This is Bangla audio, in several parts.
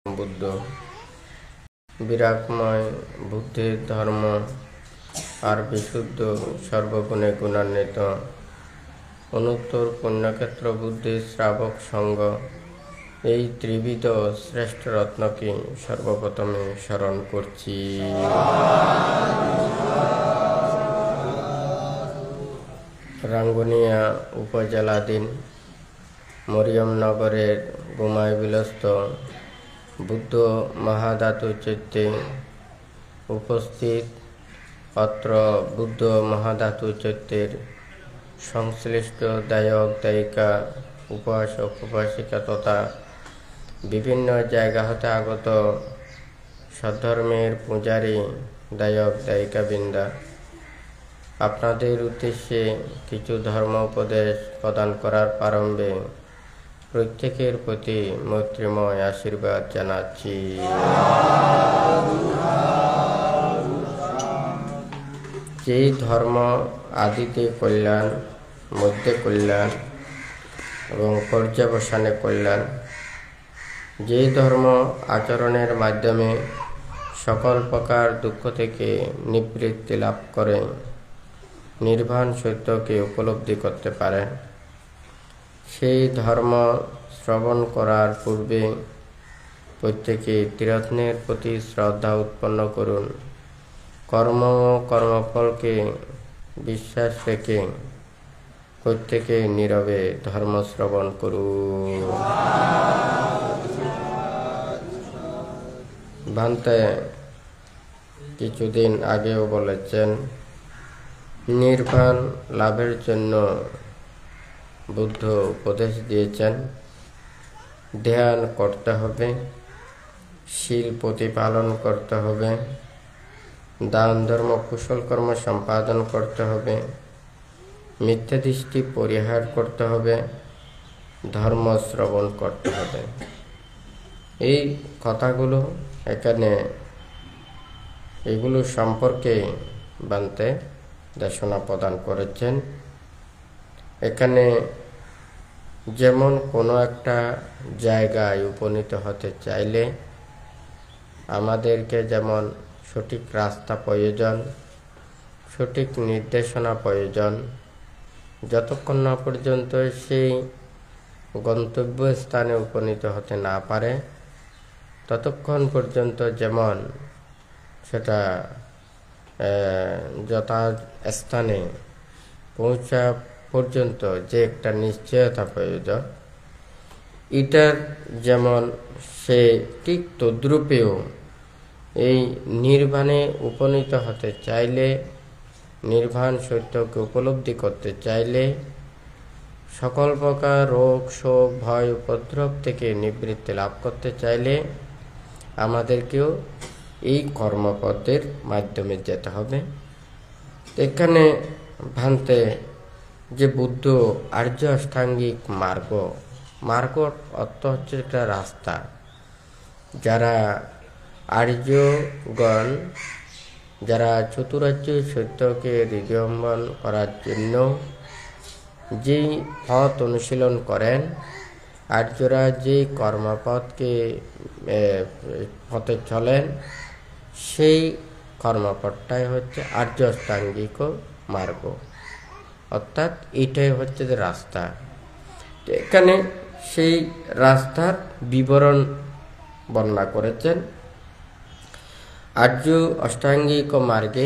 বুদ্ধ বিরাগময় বুদ্ধের ধর্ম আর বিশুদ্ধ সর্বগুণে গুণান্বিত অনুত্তর পুণ্যক্ষেত্র বুদ্ধের শ্রাবক সঙ্গ এই ত্রিবিধ শ্রেষ্ঠ রত্নকে সর্বপ্রথমে স্মরণ করছি। রাঙ্গুনিয়া উপজেলাধীন মরিয়মনগরের গুমায় বিলস্ত বুদ্ধ মহাধাতু চৈত্যে উপস্থিত অত্র বুদ্ধ মহাধাতু চৈত্যের সংশ্লিষ্ট দায়ক দায়িকা উপাসক উপাসিকা তথা বিভিন্ন জায়গা হতে আগত সদ্ধর্মের পূজারী দায়ক দায়িকাবৃন্দা, আপনাদের উদ্দেশ্যে কিছু ধর্ম উপদেশ প্রদান করার প্রারম্ভে প্রত্যেকের প্রতি মৈত্রীময় আশীর্বাদ জানাচ্ছি। যেই ধর্ম আদিতে কল্যাণ, মধ্যে কল্যাণ এবং পর্যাবসানে কল্যাণ, যেই ধর্ম আচরণের মাধ্যমে সকল প্রকার দুঃখ থেকে নিবৃত্তি লাভ করে নির্বাণ সত্যকে উপলব্ধি করতে পারে, সেই ধর্ম শ্রবণ করার পূর্বে প্রত্যেকে ত্রিরত্নের প্রতি শ্রদ্ধা উৎপন্ন করুন। কর্ম ও কর্মফলকে বিশ্বাস রেখে প্রত্যেকে নীরবে ধর্ম শ্রবণ করুন। ভান্তে কিছুদিন আগেও বলেছেন, নির্বাণ লাভের জন্য বুদ্ধ উপদেশ দিয়েছেন ধ্যান করতে হবে, শীল প্রতিপালন করতে হবে, দান ধর্ম কুশল কর্ম সম্পাদন করতে হবে, মিথ্যা দৃষ্টি পরিহার করতে হবে, ধর্ম শ্রবণ করতে হবে। এই কথাগুলো এখানে এগুলো সম্পর্কে বান্তে দেশনা প্রদান করেছেন। এখানে যেমন কোনো একটা জায়গায় উপনীত হতে চাইলে আমাদেরকে যেমন সঠিক রাস্তা প্রয়োজন, সঠিক নির্দেশনা প্রয়োজন, যতক্ষণ না পর্যন্ত সেই গন্তব্য স্থানে উপনীত হতে না পারে ততক্ষণ পর্যন্ত যেমন সেটা যথাস্থানে পৌঁছা পর্যন্ত যে একটা নিশ্চয়তা প্রয়োজন, এটার যেমন সে ঠিক তদ্রূপেও এই নির্বাণে উপনীত হতে চাইলে, নির্বাণ সত্যকে উপলব্ধি করতে চাইলে, সকল প্রকার রোগ শোক ভয় উপদ্রব থেকে নিবৃত্তি লাভ করতে চাইলে আমাদেরকেও এই কর্মপথের মাধ্যমে যেতে হবে। এখানে ভান্তে যে বুদ্ধ আর্য অষ্টাঙ্গিক মার্গ অর্থ হচ্ছে একটা রাস্তা। যারা আর্যগণ যারা চতুরার্য সত্যকে হৃদয়ঙ্গম করার জন্য যেই পথ অনুশীলন করেন, আর্যরা যে কর্মপথকে পথে চলেন, সেই কর্মপথটাই হচ্ছে আর্য অষ্টাঙ্গিক মার্গ, অর্থাৎ এটাই হচ্ছে যে রাস্তা। এখানে সেই রাস্তার বিবরণ বর্ণনা করেছেন। আর্য অষ্টাঙ্গিক মার্গে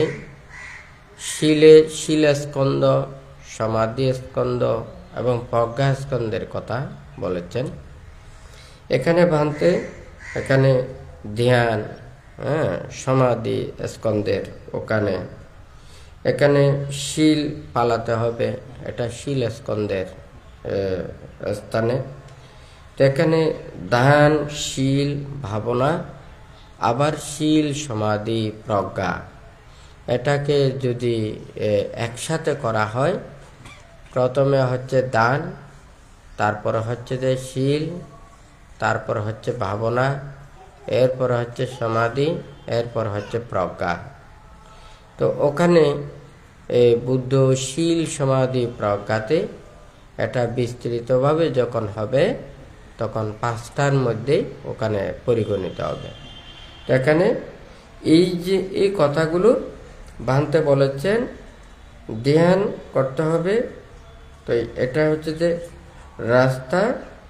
শিল স্কন্ধ, সমাধি স্কন্ধ এবং প্রজ্ঞা স্কন্ধের কথা বলেছেন। এখানে ভান্তে এখানে ধ্যান, সমাধি স্কন্ধের ওখানে এখানে শিল পালাতে হবে, এটা শিল স্কন্ধের স্থানে। তো এখানে ধ্যান, শিল, ভাবনা, আবার শিল, সমাধি, প্রজ্ঞা, এটাকে যদি একসাথে করা হয়, প্রথমে হচ্ছে দান, তারপর হচ্ছে যে শিল, তারপর হচ্ছে ভাবনা, এরপর হচ্ছে সমাধি, এরপর হচ্ছে প্রজ্ঞা। তো ওখানে বুদ্ধ শিল সমাধি প্রজ্ঞাতে এটা বিস্তৃতভাবে যখন হবে তখন 5টার মধ্যে ওখানে পরিগণিত হবে। এখানে এই যে এই কথাগুলো ভাঙতে বলেছেন, ধ্যান করতে হবে। তো এটা হচ্ছে যে রাস্তা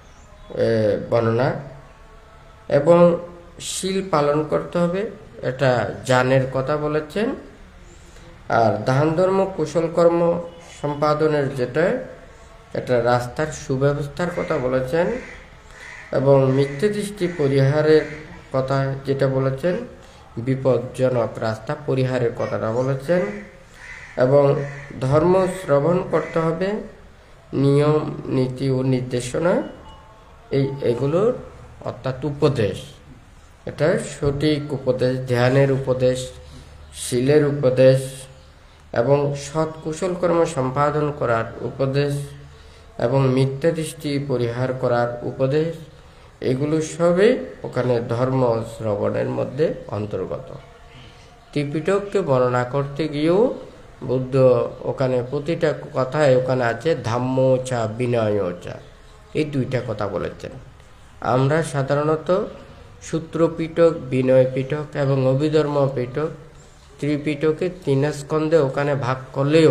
বর্ণনা, এবং শীল পালন করতে হবে, এটা জ্ঞানের কথা বলেছেন। আর দান ধর্ম কুশল কর্ম সম্পাদনের যেটা, এটা রাস্তার সুব্যবস্থার কথা বলেছেন। এবং মিথ্যে দৃষ্টি পরিহারের কথা যেটা বলেছেন, বিপজ্জনক রাস্তা পরিহারের কথাটা বলেছেন। এবং ধর্ম শ্রবণ করতে হবে, নিয়ম নীতি ও নির্দেশনা এগুলোর অর্থাৎ উপদেশ, এটা সঠিক উপদেশ, ধ্যানের উপদেশ, শীলের উপদেশ এবং সৎ কুশল কর্ম সম্পাদন করার উপদেশ এবং মিথ্যা দৃষ্টি পরিহার করার উপদেশ, এগুলো সবই ওখানে ধর্ম শ্রবণের মধ্যে অন্তর্গত। ত্রিপিটককে বর্ণনা করতে গিয়েও বুদ্ধ ওখানে প্রতিটা কথায় ওখানে আছে ধাম্ম চা বিনয় চা, এই দুইটা কথা বলেছেন। আমরা সাধারণত সূত্র পিটক, বিনয় পিটক এবং অভিধর্ম পিটক, ত্রিপিটকে 3 স্কন্ধে ওখানে ভাগ করলেও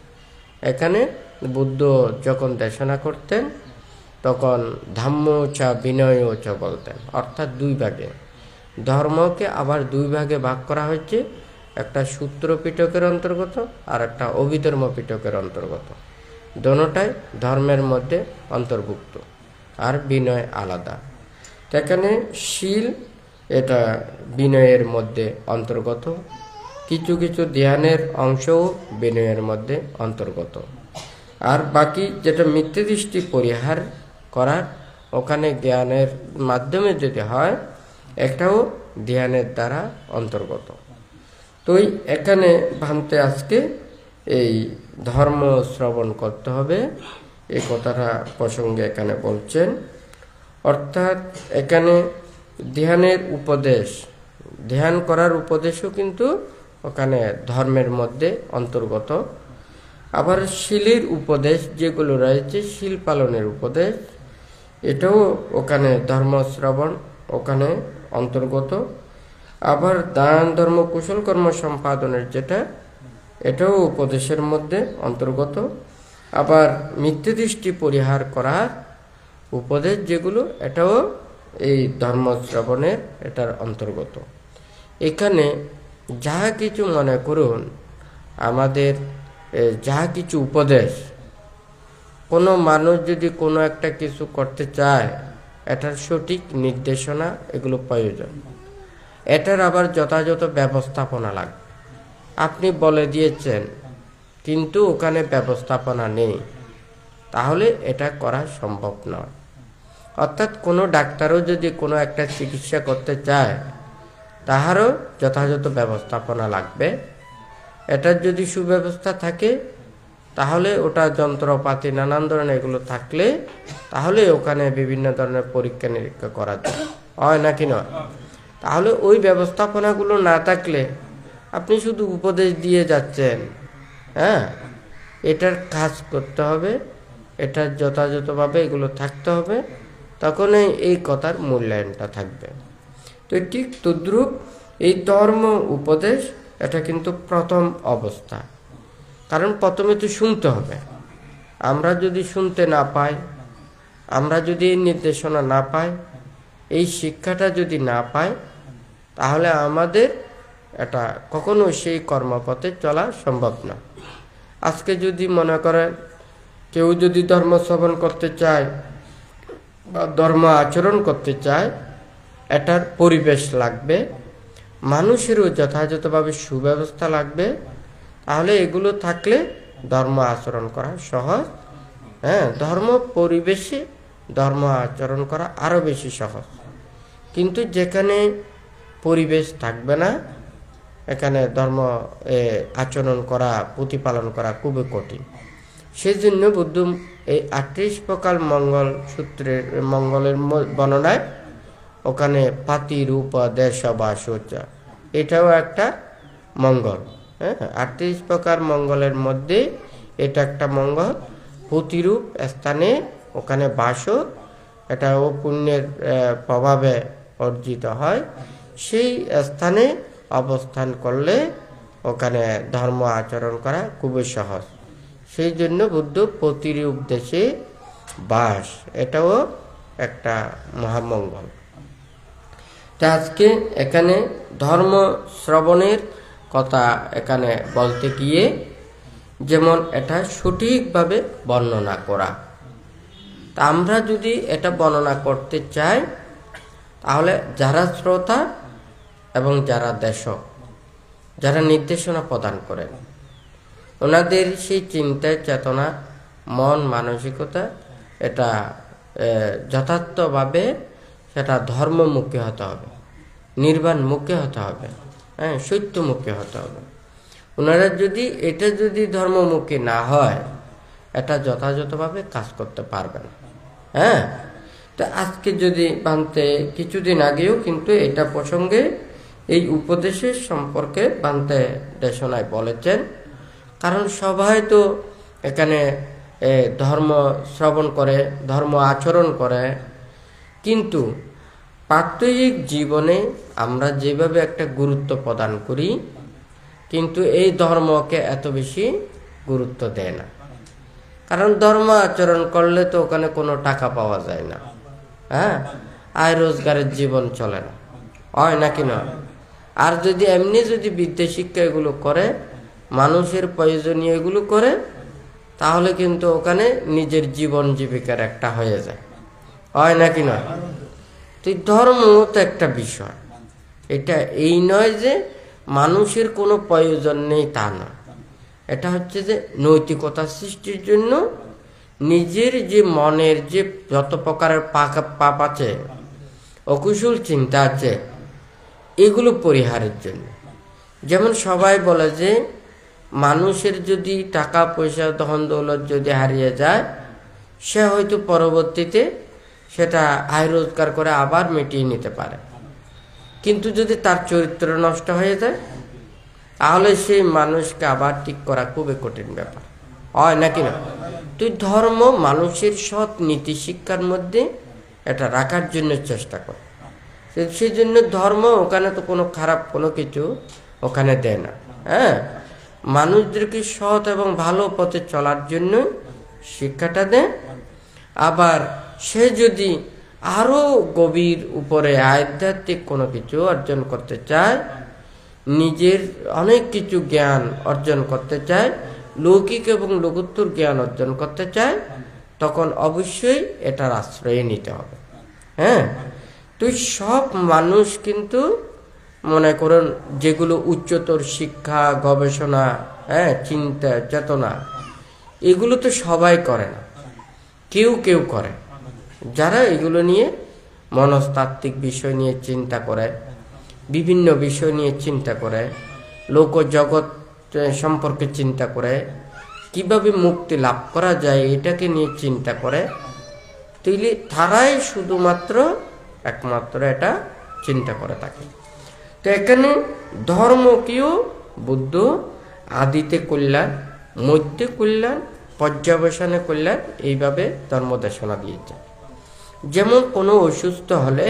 এখানে বুদ্ধ যখন দেশনা করতেন তখন ধাম্ম চা বিনয় চা বলতেন, অর্থাৎ 2 ভাগে। ধর্মকে আবার 2 ভাগে ভাগ করা হয়েছে, একটা সূত্র পিটকের অন্তর্গত আর একটা অভিধর্ম পিটকের অন্তর্গত। দোনোটাই ধর্মের মধ্যে অন্তর্ভুক্ত, আর বিনয় আলাদা। এখানে শীল এটা বিনয়ের মধ্যে অন্তর্গত, কিছু কিছু ধ্যানের অংশও বিনয়ের মধ্যে অন্তর্গত। আর বাকি যেটা মিথ্যে দৃষ্টি পরিহার করার, ওখানে জ্ঞানের মাধ্যমে যদি হয়, একটাও ধ্যানের দ্বারা অন্তর্গত। তো এখানে ভাঙতে আজকে এই ধর্ম শ্রবণ করতে হবে, এই কথাটা প্রসঙ্গে এখানে বলছেন। অর্থাৎ এখানে ধ্যানের উপদেশ, ধ্যান করার উপদেশও কিন্তু ওখানে ধর্মের মধ্যে অন্তর্গত। আবার শীলের উপদেশ যেগুলো রয়েছে, শীল পালনের উপদেশ, এটাও ওখানে ধর্ম শ্রবণ ওখানে অন্তর্গত। আবার দান ধর্ম কুশল কর্ম সম্পাদনের যেটা, এটাও উপদেশের মধ্যে অন্তর্গত। আবার মিথ্যে দৃষ্টি পরিহার করার উপদেশ যেগুলো, এটাও এই ধর্ম শ্রবণের এটার অন্তর্গত। এখানে যা কিছু মনে করুন, আমাদের যা কিছু উপদেশ, কোনো মানুষ যদি কোনো একটা কিছু করতে চায়, এটার সঠিক নির্দেশনা এগুলো প্রয়োজন। এটার আবার যথাযথ ব্যবস্থাপনা লাগবে। আপনি বলে দিয়েছেন কিন্তু ওখানে ব্যবস্থাপনা নেই, তাহলে এটা করা সম্ভব নয়। অর্থাৎ কোনো ডাক্তারও যদি কোনো একটা চিকিৎসা করতে চায়, তাহারও যথাযথ ব্যবস্থাপনা লাগবে। এটার যদি সুব্যবস্থা থাকে, তাহলে ওটা যন্ত্রপাতি নানান ধরনের এগুলো থাকলে, তাহলে ওখানে বিভিন্ন ধরনের পরীক্ষা নিরীক্ষা করা যায়, হয় নাকি নয়? তাহলে ওই ব্যবস্থাপনাগুলো না থাকলে আপনি শুধু উপদেশ দিয়ে যাচ্ছেন, হ্যাঁ, এটার কাজ করতে হবে, এটার যথাযথভাবে এগুলো থাকতে হবে, তখনই এই কথার মূল্যায়নটা থাকবে। তো ঠিক তদ্রূপ এই ধর্ম উপদেশ, এটা কিন্তু প্রথম অবস্থা। কারণ প্রথমে তো শুনতে হবে। আমরা যদি শুনতে না পাই, আমরা যদি এই নির্দেশনা না পাই, এই শিক্ষাটা যদি না পাই, তাহলে আমাদের এটা কখনো সেই কর্মপথে চলা সম্ভব না। আজকে যদি মনে করেন কেউ যদি ধর্ম শ্রবণ করতে চায় বা ধর্ম আচরণ করতে চায়, এটার পরিবেশ লাগবে, মানুষেরও যথাযথভাবে সুব্যবস্থা লাগবে। তাহলে এগুলো থাকলে ধর্ম আচরণ করা সহজ। হ্যাঁ, ধর্ম পরিবেশে ধর্ম আচরণ করা আরো বেশি সহজ। কিন্তু যেখানে পরিবেশ থাকবে না, এখানে ধর্ম আচরণ করা, প্রতিপালন করা খুবই কঠিন। সেই জন্য বুদ্ধ এই 38 প্রকার মঙ্গল সূত্রের মঙ্গলের বর্ণনায় ওখানে পাতি রূপ দেশ বা সোচা, এটাও একটা মঙ্গল। হ্যাঁ, 38 প্রকার মঙ্গলের মধ্যে এটা একটা মঙ্গল। প্রতিরূপ স্থানে ওখানে বাসও এটাও পুণ্যের প্রভাবে অর্জিত হয়, সেই স্থানে অবস্থান করলে ওখানে ধর্ম আচরণ করা খুবই সহজ। সেই জন্য বুদ্ধ প্রতিরূপ দেশে বাস, এটাও একটা মহামঙ্গল। তা আজকে এখানে ধর্ম শ্রবণের কথা এখানে বলতে গিয়ে যেমন এটা সঠিকভাবে বর্ণনা করা। তা আমরা যদি এটা বর্ণনা করতে চাই, তাহলে যারা শ্রোতা এবং যারা দেশক, যারা নির্দেশনা প্রদান করেন, ওনাদের সেই চিন্তা চেতনা মন মানসিকতা এটা যথার্থভাবে সেটা ধর্মমুখী হতে হবে, নির্বাণমুখী হতে হবে, হ্যাঁ, সত্যমুখী হতে হবে। ওনারা যদি এটা যদি ধর্মমুখী না হয়, এটা যথাযথভাবে কাজ করতে পারবে না। হ্যাঁ, তো আজকে যদি বানতে কিছুদিন আগেও কিন্তু এটা প্রসঙ্গে এই উপদেশের সম্পর্কে বানতে দেশনায় বলেছেন। কারণ সবাই তো এখানে ধর্ম শ্রবণ করে, ধর্ম আচরণ করে, কিন্তু প্রাত্যহিক জীবনে আমরা যেভাবে একটা গুরুত্ব প্রদান করি, কিন্তু এই ধর্মকে এত বেশি গুরুত্ব দেয় না। কারণ ধর্ম আচরণ করলে তো ওখানে কোনো টাকা পাওয়া যায় না, হ্যাঁ, আয় রোজগারের জীবন চলে না, হয় নাকি না? আর যদি এমনি যদি বিদ্যা শিক্ষা এগুলো করে, মানুষের প্রয়োজনীয় এগুলো করে, তাহলে কিন্তু ওখানে নিজের জীবন জীবিকার একটা হয়ে যায়, হয় নাকি না? তো ধর্ম তো একটা বিষয়, এটা এই নয় যে মানুষের কোনো প্রয়োজন নেই তা না। এটা হচ্ছে যে নৈতিকতা সৃষ্টির জন্য নিজের যে মনের যে যত প্রকারের পাপ আছে, অকুশল চিন্তা আছে, এগুলো পরিহারের জন্য। যেমন সবাই বলে যে মানুষের যদি টাকা পয়সা ধন দৌলত যদি হারিয়ে যায়, সে হয়তো পরবর্তীতে সেটা আয় রোজগার করে আবার মিটিয়ে নিতে পারে, কিন্তু যদি তার চরিত্র নষ্ট হয়ে যায়, তাহলে সেই মানুষকে আবার ঠিক করা খুবই কঠিন ব্যাপার, হয় নাকি না? তো ধর্ম মানুষের সৎ নীতি শিক্ষার মধ্যে এটা রাখার জন্য চেষ্টা করে। সেই জন্য ধর্ম ওখানে তো কোনো খারাপ কোনো কিছু ওখানে দেয় না। হ্যাঁ, মানুষদেরকে সৎ এবং ভালো পথে চলার জন্য শিক্ষাটা দেয়। আবার সে যদি আরো গভীর উপরে আধ্যাত্মিক কোনো কিছু অর্জন করতে চায়, নিজের অনেক কিছু জ্ঞান অর্জন করতে চায়, লৌকিক এবং লঘুত্তর জ্ঞান অর্জন করতে চায়, তখন অবশ্যই এটার আশ্রয় নিতে হবে। হ্যাঁ, তো সব মানুষ কিন্তু মনে করুন যেগুলো উচ্চতর শিক্ষা গবেষণা, হ্যাঁ, চিন্তা চেতনা, এগুলো তো সবাই করে না, কেউ কেউ করে। যারা এগুলো নিয়ে মনস্তাত্ত্বিক বিষয় নিয়ে চিন্তা করে, বিভিন্ন বিষয় নিয়ে চিন্তা করে, লোক জগৎ সম্পর্কে চিন্তা করে, কিভাবে মুক্তি লাভ করা যায় এটাকে নিয়ে চিন্তা করে, তাইলে তারাই শুধুমাত্র একমাত্র এটা চিন্তা করে থাকে। তো এখানে ধর্মকেও বুদ্ধ আদিতে কল্যাণ, মধ্যে কল্যাণ, পর্যবেশনে কল্যাণ, এইভাবে ধর্ম দেশনা দিয়েছে। যেমন কোনো অসুস্থ হলে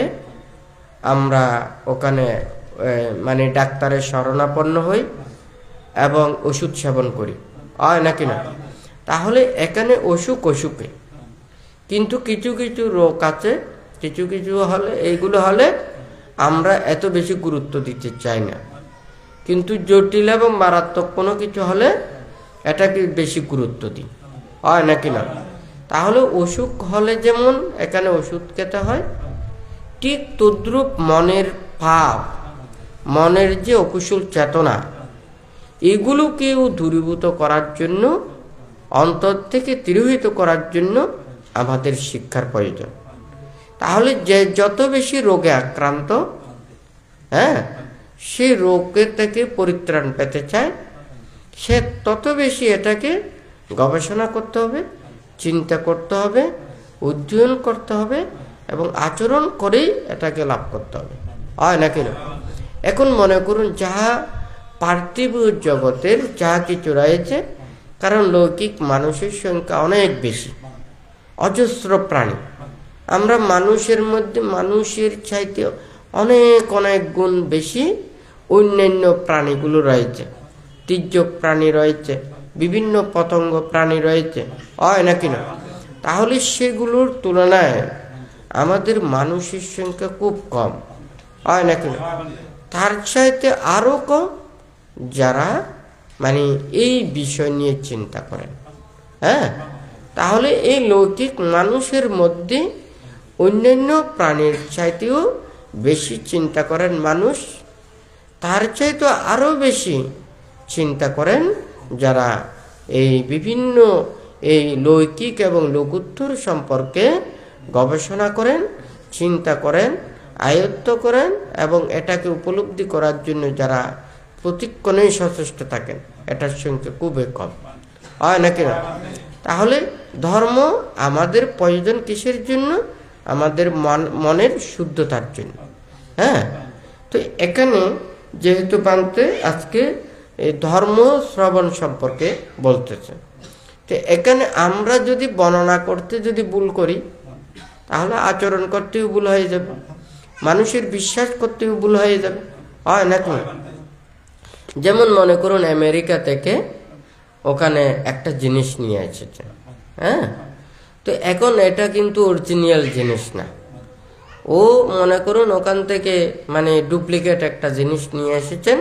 আমরা ওখানে মানে ডাক্তারের শরণাপন্ন হই এবং ওষুধ সেবন করি, হয় নাকি না? তাহলে এখানে অসুখে, কিন্তু কিছু কিছু রোগ আছে, কিছু কিছু হলে এইগুলো হলে আমরা এত বেশি গুরুত্ব দিতে চাই না, কিন্তু জটিল এবং মারাত্মক কোনো কিছু হলে এটাকে বেশি গুরুত্ব দিই, হয় নাকি না? তাহলে অসুখ হলে যেমন এখানে ওষুধ খেতে হয়, ঠিক তদ্রূপ মনের ভাব, মনের যে অকুশল চেতনা, এগুলোকেও দূরীভূত করার জন্য, অন্তর থেকে তিরোহিত করার জন্য আমাদের শিক্ষার প্রয়োজন। তাহলে যে যত বেশি রোগে আক্রান্ত, হ্যাঁ, সে রোগের থেকে পরিত্রাণ পেতে চায়, সে তত বেশি এটাকে গবেষণা করতে হবে, চিন্তা করতে হবে, অধ্যয়ন করতে হবে এবং আচরণ করেই এটাকে লাভ করতে হবে, হয় নাকি না? এখন মনে করুন যাহা পার্থিব জগতের যা কিছু রয়েছে, কারণ লৌকিক মানুষের সংখ্যা অনেক বেশি, অজস্র প্রাণী, আমরা মানুষের মধ্যে মানুষের চাইতে অনেক অনেক গুণ বেশি অন্যান্য প্রাণীগুলো রয়েছে, তির্যক প্রাণী রয়েছে, বিভিন্ন পতঙ্গ প্রাণী রয়েছে, হয় নাকি না? তাহলে সেগুলোর তুলনায় আমাদের মানুষের সংখ্যা খুব কম, হয় নাকি না? তার চাইতে আরো কম যারা মানে এই বিষয় নিয়ে চিন্তা করেন। হ্যাঁ, তাহলে এই লৌকিক মানুষের মধ্যে অন্যান্য প্রাণীর চাইতেও বেশি চিন্তা করেন মানুষ, তার চাইতে আরো বেশি চিন্তা করেন যারা এই বিভিন্ন এই লৌকিক এবং লঘুত্তর সম্পর্কে গবেষণা করেন, চিন্তা করেন, আয়ত্ত করেন এবং এটাকে উপলব্ধি করার জন্য যারা প্রতিক্ষণেই সচেষ্ট থাকেন, এটার সংখ্যা খুবই কম, হয় নাকি না? তাহলে ধর্ম আমাদের প্রয়োজন কিসের জন্য? আমাদের মনের শুদ্ধতার জন্য। হ্যাঁ, তো এখানে যেহেতু বানতে আজকে এই ধর্ম শ্রবণ সম্পর্কে বলতেছে, তো এখানে আমরা যদি বর্ণনা করতে যদি ভুল করি তাহলে আচরণ করতেও ভুল হয়ে যাবে, মানুষের বিশ্বাস করতেও ভুল হয়ে যাবে, হয় নাকি? যেমন মনে করুন আমেরিকা থেকে ওখানে একটা জিনিস নিয়ে এসেছে, হ্যাঁ, তো এখন এটা কিন্তু অরিজিনাল জিনিস না, ও মনে করুন ওখান থেকে মানে ডুপ্লিকেট একটা জিনিস নিয়ে এসেছেন,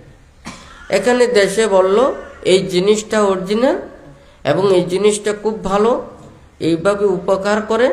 এখানে দেশে বলল এই জিনিসটা অরিজিনাল এবং এই জিনিসটা খুব ভালো, এইভাবে উপকার করে।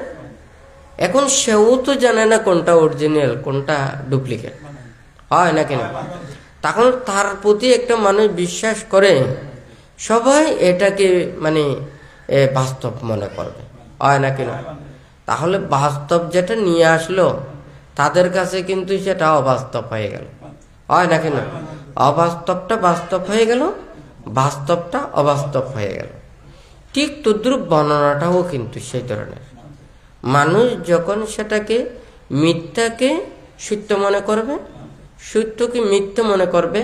এখন সেও তো জানে না কোনটা অরিজিনাল কোনটা ডুপ্লিকেট, হয় নাকি না? তখন তার প্রতি একটা মানুষ বিশ্বাস করে, সবাই এটাকে মানে বাস্তব মনে করবে, হয় নাকি না? তাহলে বাস্তব যেটা নিয়ে আসলো তাদের কাছে কিন্তু সেটা অবাস্তব হয়ে গেল, হয় নাকি না? অবাস্তবটা বাস্তব হয়ে গেল, বাস্তবটা অবাস্তব হয়ে গেল। ঠিক তদ্রুপ বর্ণনাটাও কিন্তু সেই ধরনের। মানুষ যখন সেটাকে মিথ্যাকে সত্য মনে করবে, সত্যকে মিথ্যা মনে করবে,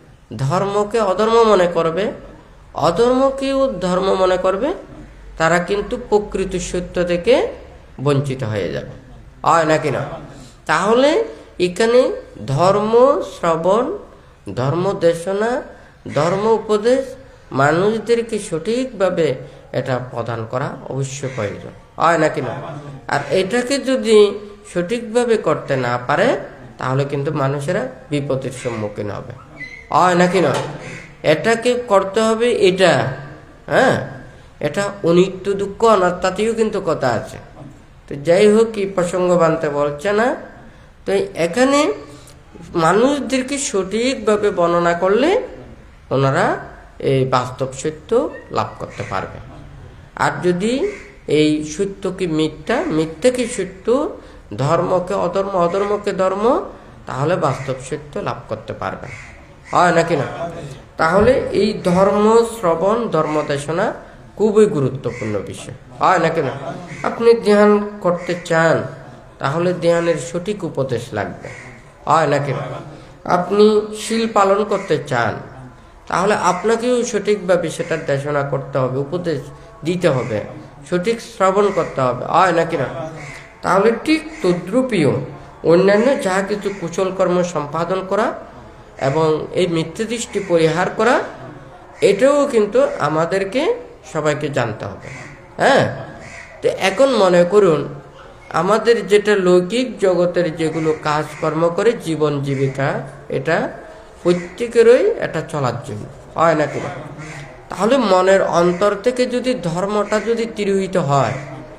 ধর্মকে অধর্ম মনে করবে, অধর্মকেও ধর্ম মনে করবে, তারা কিন্তু প্রকৃত সত্য থেকে বঞ্চিত হয়ে যাবে, হয় নাকি না? তাহলে এখানে ধর্ম শ্রবণ, ধর্ম দেশনা, ধর্ম উপদেশ মানুষদেরকে সঠিকভাবে এটা প্রদান করা অবশ্যই প্রয়োজন, হয় নাকি না? আর এটাকে যদি সঠিকভাবে করতে না পারে তাহলে কিন্তু মানুষেরা বিপদের সম্মুখীন হবে, হয় নাকি না? এটাকে করতে হবে এটা, হ্যাঁ, এটা অনিত্য দুঃখ অনাত্মাতেও কিন্তু কথা আছে। তো যাই হোক, কি প্রসঙ্গ বানতে বলছে না, তো এখানে মানুষদেরকে সঠিকভাবে বর্ণনা করলে ওনারা এই বাস্তব সত্য লাভ করতে পারবে। আর যদি এই সত্যকে মিথ্যা, মিথ্যাকে সত্য, ধর্মকে অধর্ম, অধর্মকে ধর্ম, তাহলে বাস্তব সত্য লাভ করতে পারবে, হয় নাকি না? তাহলে এই ধর্ম শ্রবণ, ধর্ম দেশনা খুবই গুরুত্বপূর্ণ বিষয়, হয় নাকি না? আপনি ধ্যান করতে চান তাহলে ধ্যানের সঠিক উপদেশ লাগবে, হয় নাকি না? আপনি শীল পালন করতে চান তাহলে আপনাকেও সঠিকভাবে সেটা দেশনা করতে হবে, উপদেশ দিতে হবে, সঠিক শ্রবণ করতে হবে, হয় নাকি না? তাহলে ঠিক তদ্রুপীয় অন্যান্য যাহা কিছু কুশল কর্ম সম্পাদন করা এবং এই মিথ্যা দৃষ্টি পরিহার করা, এটাও কিন্তু আমাদেরকে সবাইকে জানতে হবে। হ্যাঁ, তো এখন মনে করুন আমাদের যেটা লৌকিক জগতের যেগুলো কাজকর্ম করে জীবন জীবিকা, এটা প্রত্যেকেরই এটা চলার জন্য, হয় নাকি না? তাহলে মনের অন্তর থেকে যদি ধর্মটা যদি তিরোহিত হয়,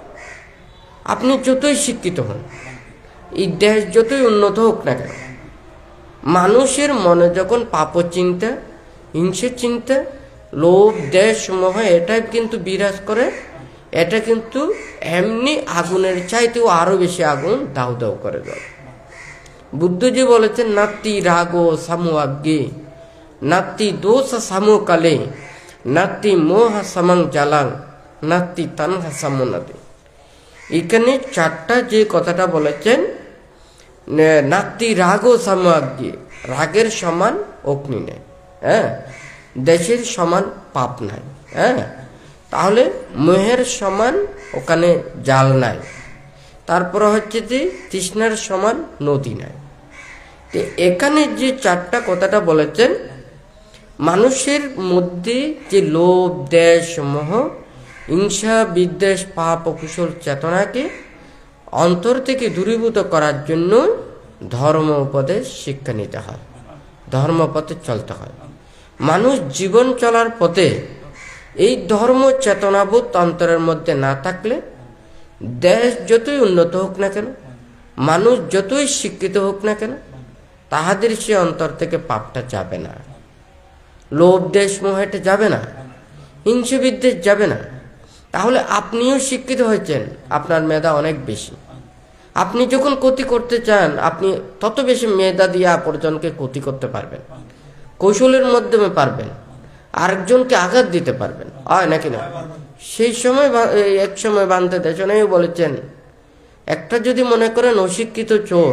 আপনি যতই শিক্ষিত হন, এই দেশ যতই উন্নত হোক না কেন, মানুষের মনে যখন পাপ চিন্তা, হিংসে চিন্তা, লোভ, দেশ, মোহ এটাই কিন্তু বিরাজ করে, এটা কিন্তু এমনি আগুনের চাইতেও আরো বেশি আগুন দাউ দাউ করে দেয়। বুদ্ধজি বলেছেন, নাতি রাগো সামু আগ্গে, নাতি দোষ সামু কালে, নাতি মোহ সামাং জালাং, নাতি তানহা সামু নদী। এখানে চারটা যে কথাটা বলেছেন, নাতি রাগো সামু আগ্গে, রাগের সমান অগ্নি নেই, হ্যাঁ, দেশের সমান পাপ নাই, হ্যাঁ, তাহলে মোহের সমান ওখানে জাল নাই, তারপরে হচ্ছে যে তৃষ্ণার সমান নদী নাই। তো এখানে যে চারটা কথাটা বলেছেন, মানুষের মধ্যে যে লোভ, দেশ, মোহ, হিংসা, বিদ্বেষ, পাপ ও কুশল চেতনাকে অন্তর থেকে দূরীভূত করার জন্য ধর্ম উপদেশ শিক্ষা নিতে হয়, ধর্মপথে চলতে হয়। মানুষ জীবন চলার পথে এই ধর্ম চেতনাবোধ অন্তরের মধ্যে না থাকলে দেশ যতই উন্নত হোক না কেন, মানুষ যতই শিক্ষিত হোক না কেন, তাহাদের সে অন্তর থেকে পাপটা যাবে না, লোভ, দেশ, মোহেটা যাবে না, হিংসা, বিদ্বেষ যাবে না। তাহলে আপনিও শিক্ষিত হয়েছেন, আপনার মেধা অনেক বেশি। আপনি যখন ক্ষতি করতে চান, আপনি তত বেশি মেধা দিয়ে অপরজনকে ক্ষতি করতে পারবেন, কৌশলের মাধ্যমে পারবেন, আরেকজনকে আঘাত দিতে পারবেন, হয় নাকি না? সেই সময় এক সময় বান্ধে দেশনেও বলেছেন, একটা যদি মনে করেন অশিক্ষিত চোর,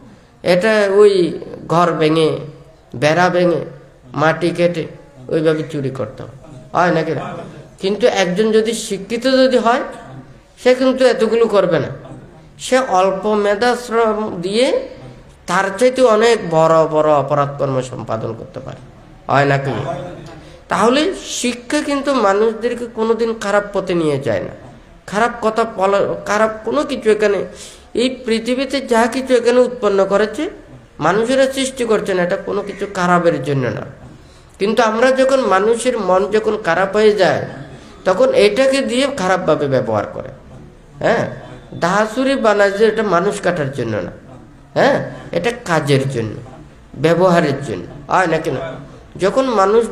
এটা ওই ঘর ভেঙে, বেড়া ভেঙে, মাটি কেটে ওইভাবে চুরি করতে হয় নাকি না? কিন্তু একজন যদি শিক্ষিত যদি হয়, সে কিন্তু এতগুলো করবে না, সে অল্প মেধা শ্রম দিয়ে তার চাইতে অনেক বড় বড় অপরাধ কর্ম সম্পাদন করতে পারে, হয় নাকি? তাহলে শিক্ষা কিন্তু মানুষদেরকে কোনোদিন খারাপ পথে নিয়ে যায় না, খারাপ কথা বলা, খারাপ কোনো কিছু এখানে এই পৃথিবীতে যা কিছু এখানে উৎপন্ন করেছে, মানুষেরা সৃষ্টি করছেন, এটা কোনো কিছু খারাপের জন্য না। কিন্তু আমরা যখন মানুষের মন যখন খারাপ হয়ে যায়, তখন এটাকে দিয়ে খারাপভাবে ব্যবহার করে। হ্যাঁ, দাহাসুরি বানায় যে এটা মানুষ কাটার জন্য না, হ্যাঁ, এটা কাজের জন্য, ব্যবহারের জন্য, হয় নাকি না? যখন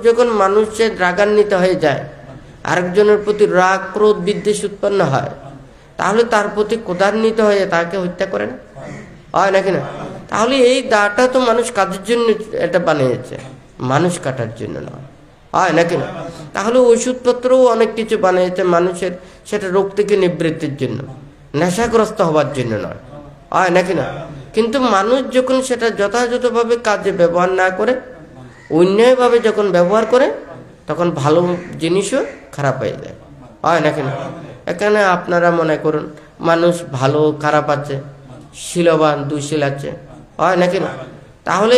মানুষের রাগান্বিত হয়ে যায়, আরেকজনের প্রতি রাগ, ক্রোধ, বিদ্বেষ উৎপন্ন হয়, তাহলে তার প্রতি ক্রোধান্বিত হয়ে তাকে হত্যা করে না, হয় নাকি না? তাহলে এই দাটা তো মানুষ কাজের জন্য এটা বানিয়েছে, মানুষ কাটার জন্য নয়, হয় নাকি না? তাহলে ওষুধপত্রও অনেক কিছু বানিয়েছে মানুষের, সেটা রোগ থেকে নিবৃত্তির জন্য, নেশাগ্রস্ত হওয়ার জন্য নয়, হয় নাকি না? কিন্তু মানুষ যখন সেটা যথাযথভাবে কাজে ব্যবহার না করে, অন্যায়ভাবে যখন ব্যবহার করে, তখন ভালো জিনিসও খারাপ হয়ে যায়, হয় নাকি না? এখানে আপনারা মনে করুন, মানুষ ভালো খারাপ আছে, শীলবান দুশীল আছে, হয় নাকি না? তাহলে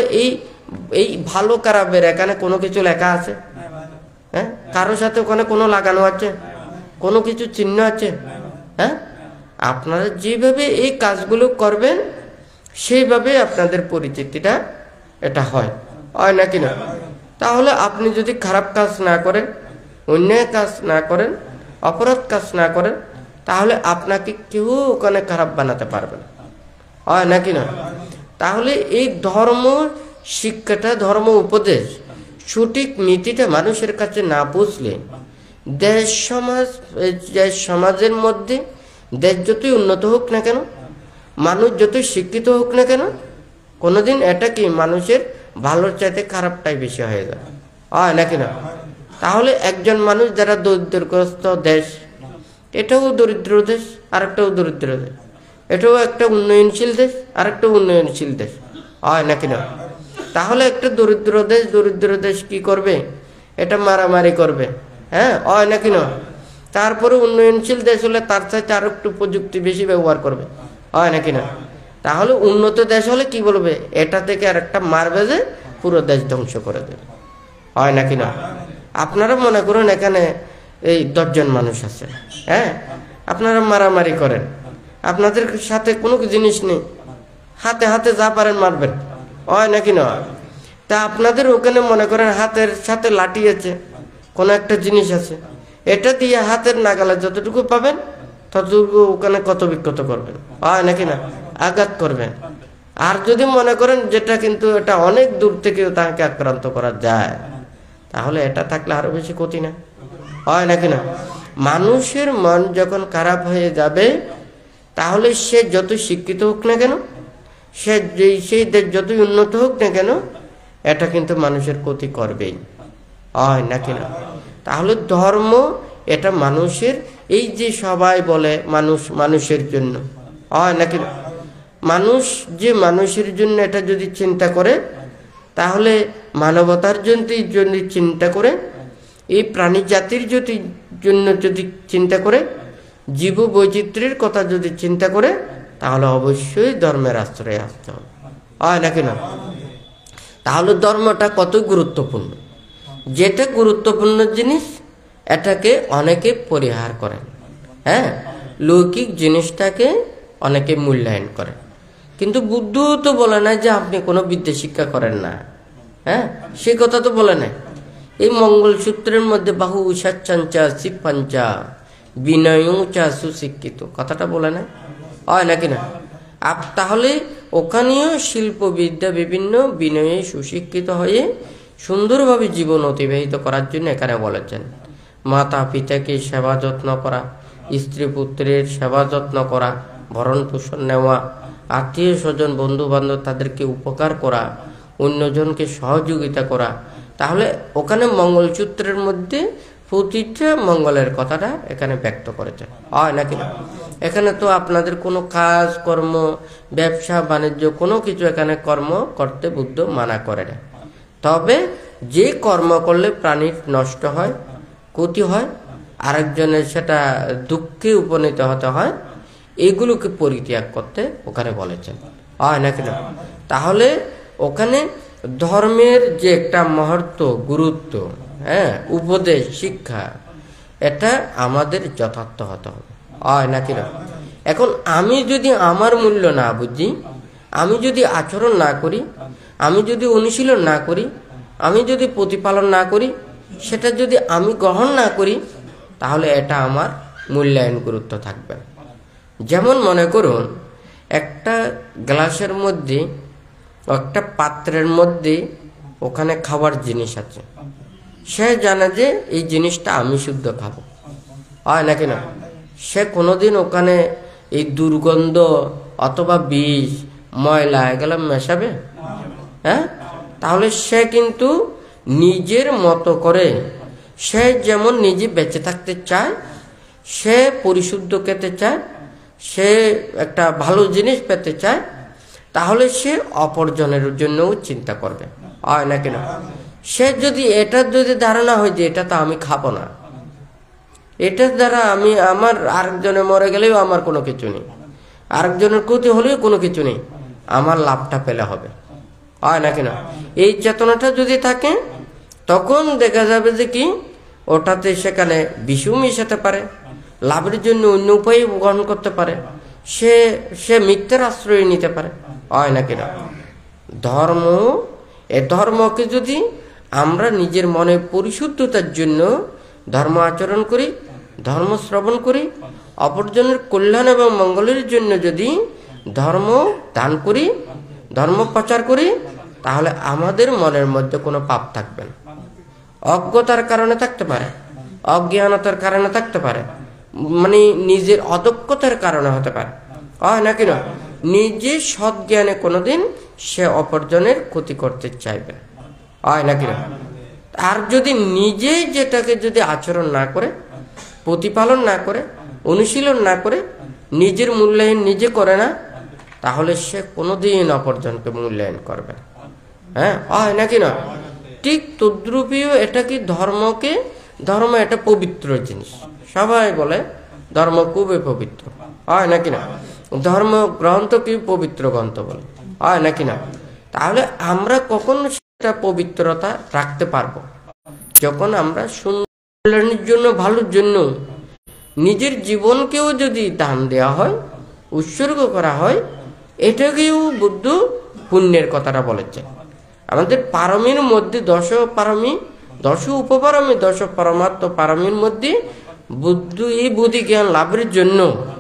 এই ভালো খারাপের এখানে কোনো কিছু লেখা আছে? হ্যাঁ, কারোর সাথে ওখানে কোনো লাগানো আছে, কোনো কিছু চিহ্ন আছে? হ্যাঁ, আপনারা যেভাবে এই কাজগুলো করবেন, সেইভাবে আপনাদের পরিচিতিটা এটা হয়, হয় নাকি না? তাহলে আপনি যদি খারাপ কাজ না করেন, অন্যায় কাজ না করেন, অপরাধ কাজ না করেন, তাহলে আপনাকে কেউ ওখানে খারাপ বানাতে পারবে না, হয় নাকি না? তাহলে এই ধর্ম শিক্ষাটা, ধর্ম উপদেশ, সঠিক নীতিটা মানুষের কাছে না পৌঁছলে দেশ সমাজের মধ্যে দেশ যতই উন্নত হোক না কেন, মানুষ যতই শিক্ষিত হোক না কেন, কোনোদিন এটা কি মানুষের ভালোর চাইতে খারাপটাই বেশি হয়ে যায়, হয় নাকি না? তাহলে একজন মানুষ যারা দরিদ্রগ্রস্ত দেশ, এটাও দরিদ্র দেশ, আরেকটাও দরিদ্র দেশ, এটাও একটা উন্নয়নশীল দেশ, আরেকটাও উন্নয়নশীল দেশ, হয় নাকি না? তাহলে একটা দরিদ্র দেশ কি করবে? এটা মারামারি করবে, হ্যাঁ, হয় নাকি না? তারপরে উন্নয়নশীল দেশ হলে তার চাইতে আরো একটু প্রযুক্তি বেশি ব্যবহার করবে, হয় নাকি না? তাহলে উন্নত দেশ হলে কি বলবে? এটা থেকে আর একটা মারবে যে পুরো দেশ ধ্বংস করে দেবে, হয় নাকি না? আপনারা মনে করুন এখানে এই 10 জন মানুষ আছে, হ্যাঁ, আপনারা মারামারি করেন, আপনাদের সাথে কোনো জিনিস নেই, হাতে হাতে যা পারেন মারবেন, হয় নাকি না? তা আপনাদের ওখানে মনে করেন হাতের সাথে লাঠি আছে, কোনো একটা জিনিস আছে, এটা দিয়ে হাতের নাগালে যতটুকু পাবেন ততটুকু ওখানে কত বিক্ষত করবেন, হয় নাকি না? আঘাত করবেন। আর যদি মনে করেন যেটা কিন্তু এটা অনেক দূর থেকে তাকে আক্রান্ত করা যায়, তাহলে এটা থাকলে আরো বেশি ক্ষতি না, হয় নাকি না? মানুষের মন যখন খারাপ হয়ে যাবে, তাহলে সে যত শিক্ষিত হোক না কেন, সেই দেশ যতই উন্নত হোক না কেন, এটা কিন্তু মানুষের ক্ষতি করবেই, হয় নাকি না? তাহলে ধর্ম এটা মানুষের, এই যে সবাই বলে মানুষের জন্য, হয় নাকি না? মানুষ যে মানুষের জন্য এটা যদি চিন্তা করে, তাহলে মানবতার জন্য চিন্তা করে, এই প্রাণী জাতির জন্য যদি চিন্তা করে, জীব বৈচিত্র্যের কথা যদি চিন্তা করে, তাহলে অবশ্যই ধর্মের আশ্রয়ে আসতে হবে, হয় নাকি না? তাহলে ধর্মটা কত গুরুত্বপূর্ণ, যেটা গুরুত্বপূর্ণ জিনিস এটাকে অনেকে পরিহার করেন, হ্যাঁ, লৌকিক জিনিসটাকে অনেকে মূল্যায়ন করেন। কিন্তু বুদ্ধ তো বলে না যে আপনি কোনো বিদ্যা শিক্ষা করেন না, হ্যাঁ, সে কথা তো বলে নাই। এই মঙ্গলসূত্রের মধ্যে বাহু উষাচ্চাঞ্চা শিবপাঞ্চা বিনয়চা সুশিক্ষিত কথাটা বলে না, হয় নাকি না? তাহলে ওখানেও শিল্পবিদ্যা বিভিন্ন বিনয়ে সুশিক্ষিত হয়ে সুন্দরভাবে জীবন অতিবাহিত করার জন্য এখানে বলেছেন। মাতা পিতাকে সেবা যত্ন করা, স্ত্রী পুত্রের সেবা যত্ন করা, ভরণ পোষণ নেওয়া, আত্মীয় স্বজন বন্ধু বান্ধব তাদেরকে উপকার করা, অন্যজনকে সহযোগিতা করা। তাহলে ওখানে মঙ্গলসূত্রের মধ্যে প্রতিটা মঙ্গলের কথাটা এখানে ব্যক্ত করেছেন, হয় নাকি না? এখানে তো আপনাদের কোনো কাজ কর্ম ব্যবসা বাণিজ্য কোনো কিছু এখানে কর্ম করতে বুদ্ধ মানা করে না। তবে যে কর্ম করলে প্রাণীর নষ্ট হয়, ক্ষতি হয়, আরেকজনের সেটা দুঃখে উপনীত হতে হয়, এগুলোকে পরিত্যাগ করতে ওখানে বলেছেন, হয় নাকি না? তাহলে ওখানে ধর্মের যে একটা মহত্ব গুরুত্ব, হ্যাঁ, উপদেশ শিক্ষা, এটা আমাদের যথার্থ হতে হবে, হয় নাকি না? এখন আমি যদি আমার মূল্য না বুঝি, আমি যদি আচরণ না করি, আমি যদি অনুশীলন না করি, আমি যদি প্রতিপালন না করি, সেটা যদি আমি গ্রহণ না করি, তাহলে এটা আমার মূল্যায়ন গুরুত্ব থাকবে। যেমন মনে করুন একটা গ্লাসের মধ্যে, একটা পাত্রের মধ্যে ওখানে খাবার জিনিস আছে, সে জানে যে এই জিনিসটা আমি শুদ্ধ খাবো, হয় নাকি না? সে কোনোদিন ওখানে এই দুর্গন্ধ অথবা বিষ ময়লা এগুলো মেশাবে? হ্যাঁ, তাহলে সে কিন্তু নিজের মতো করে, সে যেমন নিজে বেঁচে থাকতে চায়, সে পরিশুদ্ধ খেতে চায়, সে একটা ভালো জিনিস পেতে চায়, তাহলে সে অপরজনের জন্যও চিন্তা করবে, হয় নাকি না? সে যদি এটার যদি ধারণা হয় যে এটা তো আমি খাবো না, এটার দ্বারা আমি আমার আরেকজনে মরে গেলেও আমার কোনো কিছু নেই, আরেকজনের ক্ষতি হলেও কোনো কিছু নেই, আমার লাভটা পেলে হবে, হয় নাকি না? এই চেতনাটা যদি থাকে, তখন দেখা যাবে যে কি ওটাতে সেখানে বিষও মিশাতে পারে, লাভের জন্য অন্য উপায় গ্রহণ করতে পারে, সে মিথ্যার আশ্রয় নিতে পারে, হয় নাকি না? ধর্ম, এ ধর্মকে যদি আমরা নিজের মনে পরিশুদ্ধতার জন্য ধর্ম আচরণ করি, ধর্ম শ্রবণ করি, অপরজনের কল্যাণ এবং মঙ্গলের জন্য যদি ধর্ম দান করি, ধর্ম প্রচার করি, তাহলে আমাদের মনের মধ্যে কোনো পাপ থাকবে না। অজ্ঞতার কারণে থাকতে পারে, অজ্ঞানতার কারণে থাকতে পারে, মানে নিজের অদক্ষতার কারণে হতে পারে, হয় নাকি না? নিজে সৎ জ্ঞানে কোনোদিন সে অপরজনের ক্ষতি করতে চাইবে, হয় নাকি না? আর যদি নিজে যেটাকে যদি আচরণ না করে, প্রতিপালন না করে, অনুশীলন না করে, নিজের মূল্যায়ন নিজে করে না, তাহলে সে কোনোদিন অপরজনকে মূল্যায়ন করবে, হ্যাঁ, হয় নাকি না? ঠিক তদ্রূপীয় এটা কি ধর্মকে, ধর্ম এটা পবিত্র জিনিস, সবাই বলে ধর্ম খুবই পবিত্র, হয় নাকি না? ধর্ম গ্রন্থ কি পবিত্র গ্রন্থ বলে, হয় নাকি না? তাহলে আমরা কখন সেটা পবিত্রতা রাখতে পারবো? যখন আমরা সুন্দরের জন্য, ভালোর জন্য নিজের জীবনকেও যদি দান দেওয়া হয়, উৎসর্গ করা হয়, এটাকেও বুদ্ধ পুণ্যের কথাটা বলেছে। আমাদের পারমীর মধ্যে 10 পারমী, 10 উপপারমী, 10 পরমাত্ম পারমীর মধ্যে বুদ্ধ এই বুদ্ধি জ্ঞান লাভের জন্য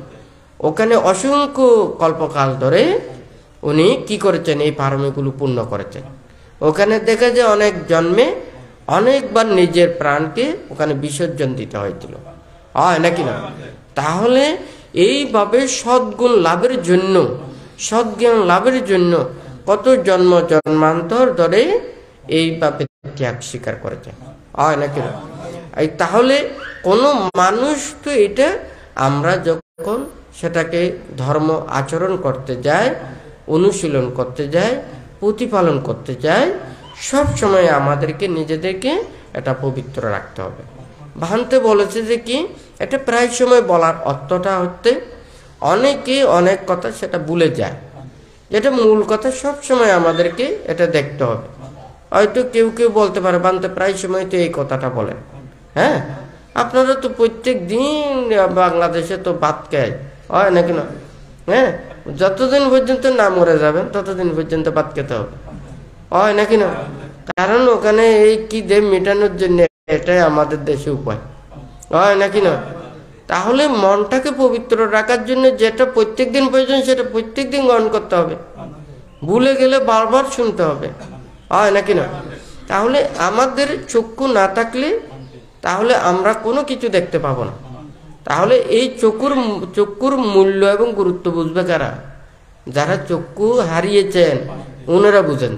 ওখানে অসংখ্য কল্পকাল ধরে উনি কি করেছেন, এই পারমীগুলো পূর্ণ করেছেন। ওখানে দেখা যায় অনেক জন্মে অনেকবার নিজের প্রাণকে ওখানে বিসর্জন দিতে হয়েছিল, হয় নাকি না? তাহলে এইভাবে সদ্গুণ লাভের জন্য, সদ্জ্ঞান লাভের জন্য কত জন্ম জন্মান্তর ধরে এইভাবে ত্যাগ স্বীকার করেছে, হয় নাকি না? তাহলে কোনো মানুষ তো এটা, আমরা যখন সেটাকে ধর্ম আচরণ করতে যায়, অনুশীলন করতে যায়, প্রতিপালন করতে যায়, সব সময় আমাদেরকে নিজেদেরকে এটা পবিত্র রাখতে হবে। ভান্তে বলেছে যে কি, এটা প্রায় সময় বলার অর্থটা হচ্ছে অনেকে অনেক কথা সেটা ভুলে যায়, যেটা মূল কথা সবসময় আমাদেরকে এটা দেখতে হবে। হয়তো কেউ কেউ বলতে পারে বানতে প্রায় সময় তো এই কথাটা বলেন, হ্যাঁ আপনারা তো প্রত্যেক দিন বাংলাদেশে তো ভাত খায়, হয় নাকি না? হ্যাঁ, যতদিন পর্যন্ত না মরে যাবেন ততদিন পর্যন্ত ভাত খেতে হবে, হয় নাকি না? কারণ ওখানে এই কি দেব মেটানোর জন্য, এটাই আমাদের দেশে উপায়, হয় নাকি না? তাহলে মনটাকে পবিত্র রাখার জন্য যেটা প্রত্যেক দিন প্রয়োজন সেটা প্রত্যেক দিন গ্রহণ করতে হবে, ভুলে গেলে বারবার শুনতে হবে, হয় নাকি না? তাহলে আমাদের চক্ষু না থাকলে তাহলে আমরা কোনো কিছু দেখতে পাবো না। তাহলে এই চক্ষুর মূল্য এবং গুরুত্ব বুঝবে কারা? যারা চক্ষু হারিয়েছেন ওনারা বুঝেন,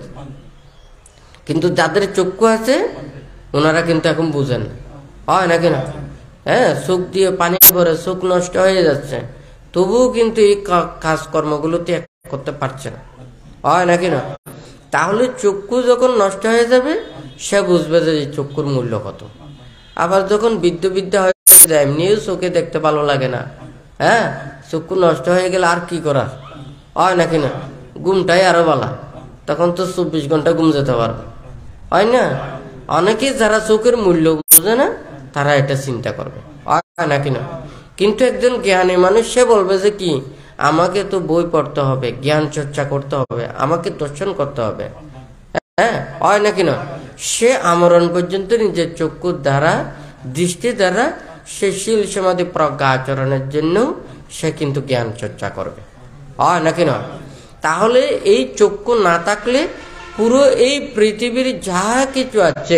কিন্তু যাদের চক্ষু আছে ওনারা কিন্তু এখন বুঝেন না, হয় নাকি না? হ্যাঁ, চোখ দিয়ে পানি পড়ে, চোখ নষ্ট হয়ে যাচ্ছে, তবুও কিন্তু এই কাজকর্মগুলোতে করতে পারছে না, হয় নাকি না? তাহলে চক্ষু যখন নষ্ট হয়ে যাবে সে বুঝবে যে এই চক্ষুর মূল্য কত। আবার যখন বিদ্যা হয়ে যায়, এমনিও চোখে দেখতে ভালো লাগে না, হ্যাঁ চক্ষু নষ্ট হয়ে গেলে আর কি করার, হয় নাকি না? ঘুমটাই আরো ভালো, তখন তো 24 ঘন্টা ঘুম যেতে পারবে, হয় না? অনেকে যারা চোখের মূল্য বুঝে না তারা এটা চিন্তা করবে, হয় নাকি না? কিন্তু একজন জ্ঞানী মানুষ সে বলবে যে কি, আমাকে তো বই পড়তে হবে, জ্ঞান চর্চা করতে হবে, আমাকে দর্শন করতে হবে, হ্যাঁ হয় নাকি না? সে আমরণ পর্যন্ত নিজের চক্ষুর দ্বারা, দৃষ্টি দ্বারা সে শীল সমাধি প্রজ্ঞা আচরণের জন্য সে কিন্তু জ্ঞান চর্চা করবে, হয় নাকি না? তাহলে এই চক্ষু না থাকলে পুরো এই পৃথিবীর যা কিছু আছে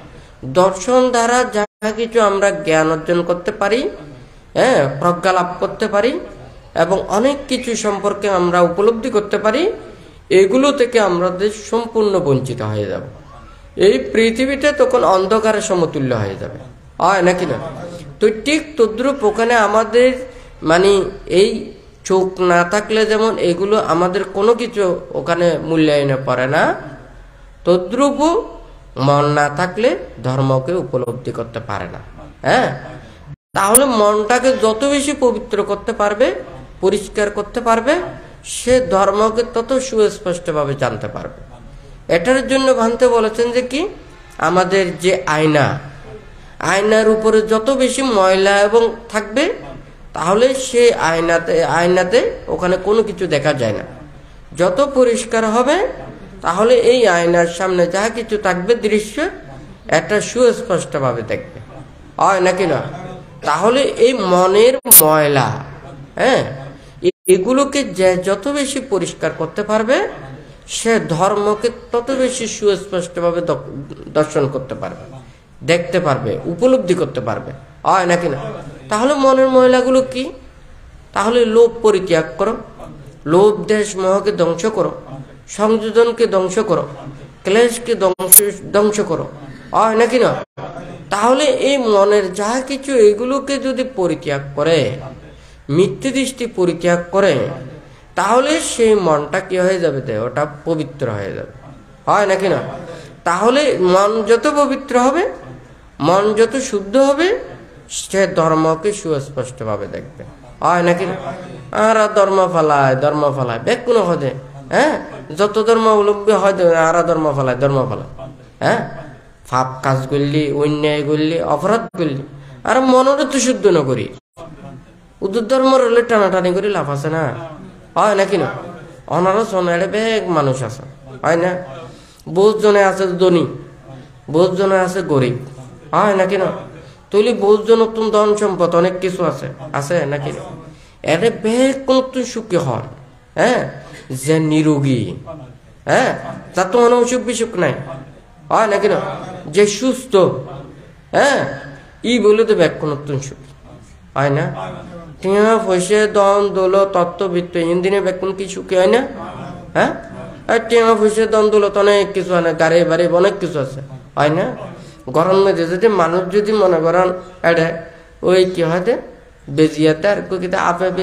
দর্শন দ্বারা যা কিছু আমরা জ্ঞান অর্জন করতে পারি, হ্যাঁ প্রজ্ঞা লাভ করতে পারি এবং অনেক কিছু সম্পর্কে আমরা উপলব্ধি করতে পারি, এগুলো থেকে আমাদের সম্পূর্ণ বঞ্চিত হয়ে যাব। এই পৃথিবীটা তখন অন্ধকারের সমতুল্য হয়ে যাবে, হয় নাকি না? তো ঠিক তদ্রুপ ওখানে আমাদের মানে এই চোখ না থাকলে যেমন এগুলো আমাদের কোনো কিছু ওখানে মূল্যায়নে পড়ে না, তদ্রুপ মন না থাকলে ধর্মকে উপলব্ধি করতে পারে না। হ্যাঁ, তাহলে মনটাকে যত বেশি পবিত্র করতে পারবে, পরিষ্কার করতে পারবে, সে ধর্মকে তত সুস্পষ্টভাবে জানতে পারবে। এটার জন্য ভান্তে বলেছেন যে কি, আমাদের যে আয়নার উপরে যত বেশি ময়লা এবং থাকবে তাহলে সে আয়নাতে ওখানে কোনো কিছু দেখা যায় না। যত পরিষ্কার হবে তাহলে এই আয়নার সামনে যা কিছু থাকবে দৃশ্য একটা সুস্পষ্টভাবে দেখবে, হয় নাকি না? তাহলে এই মনের ময়লা, হ্যাঁ এগুলোকে যত বেশি পরিষ্কার করতে পারবে সে ধর্মকে তত বেশি সুস্পষ্টভাবে দর্শন করতে পারবে, দেখতে পারবে, উপলব্ধি করতে পারবে, হয় নাকি না? তাহলে মনের ময়লাগুলো কি? তাহলে লোভ পরিত্যাগ করো, লোভ দেশ মোহকে ধ্বংস করো, সংযোজনকে ধ্বংস করো, ক্লেশকে ধ্বংস করো, হয় নাকি না? তাহলে এই মনের যা কিছু এগুলোকে যদি পরিত্যাগ করে, মিথ্যে দৃষ্টি পরিত্যাগ করে, তাহলে সেই মনটা কি হয়ে যাবে? ওটা পবিত্র হয়ে যাবে, হয় নাকি না? তাহলে মন যত পবিত্র হবে, মন যত শুদ্ধ হবে, সে ধর্মকে সুস্পষ্টভাবে দেখবে, হয় নাকি না? আর ধর্ম ফালায় বেকুনো হদে, হ্যাঁ যত ধর্ম অবলম্বী হয় আর ধর্ম ফালায়, হ্যাঁ পাপ কাজ করলি, অন্যায় করলি, অপরাধ করলি, আর মনের তো শুদ্ধ না করি, উদ্যোগ ধর্ম রলে টানাটানি করে লাভ আছে না, হয় নাকি না? অনারস অনারে বেগ মানুষ আছে, হয় না? বহুত জনে আছে ধনী, বহুত জনে আছে গরিব, হয় নাকি না? তৈলি বহুত জন নতুন ধন সম্পদ অনেক কিছু আছে নাকি না? এরে বেগ নতুন সুখী হন, হ্যাঁ যে নিরোগী, হ্যাঁ যার তো মনে অসুখ বিসুখ নাই, হয় নাকি না? যে সুস্থ, হ্যাঁ ই বলে তো বেগ নতুন সুখী, হয় না? টিয়া পয়সা দন দোল তত্ত্ববৃত্ত ইন্দিনে বেকুন কি সুখী হয় না? হ্যাঁ, আর টিয়া পয়সা দন দৌলত অনেক কিছু হয় না, গাড়ি বাড়ি অনেক কিছু আছে, হয় না? গরম মেঝে যদি মানুষ যদি মনে করেন এটা ওই কি হয় বেজিয়াতে আর কিতা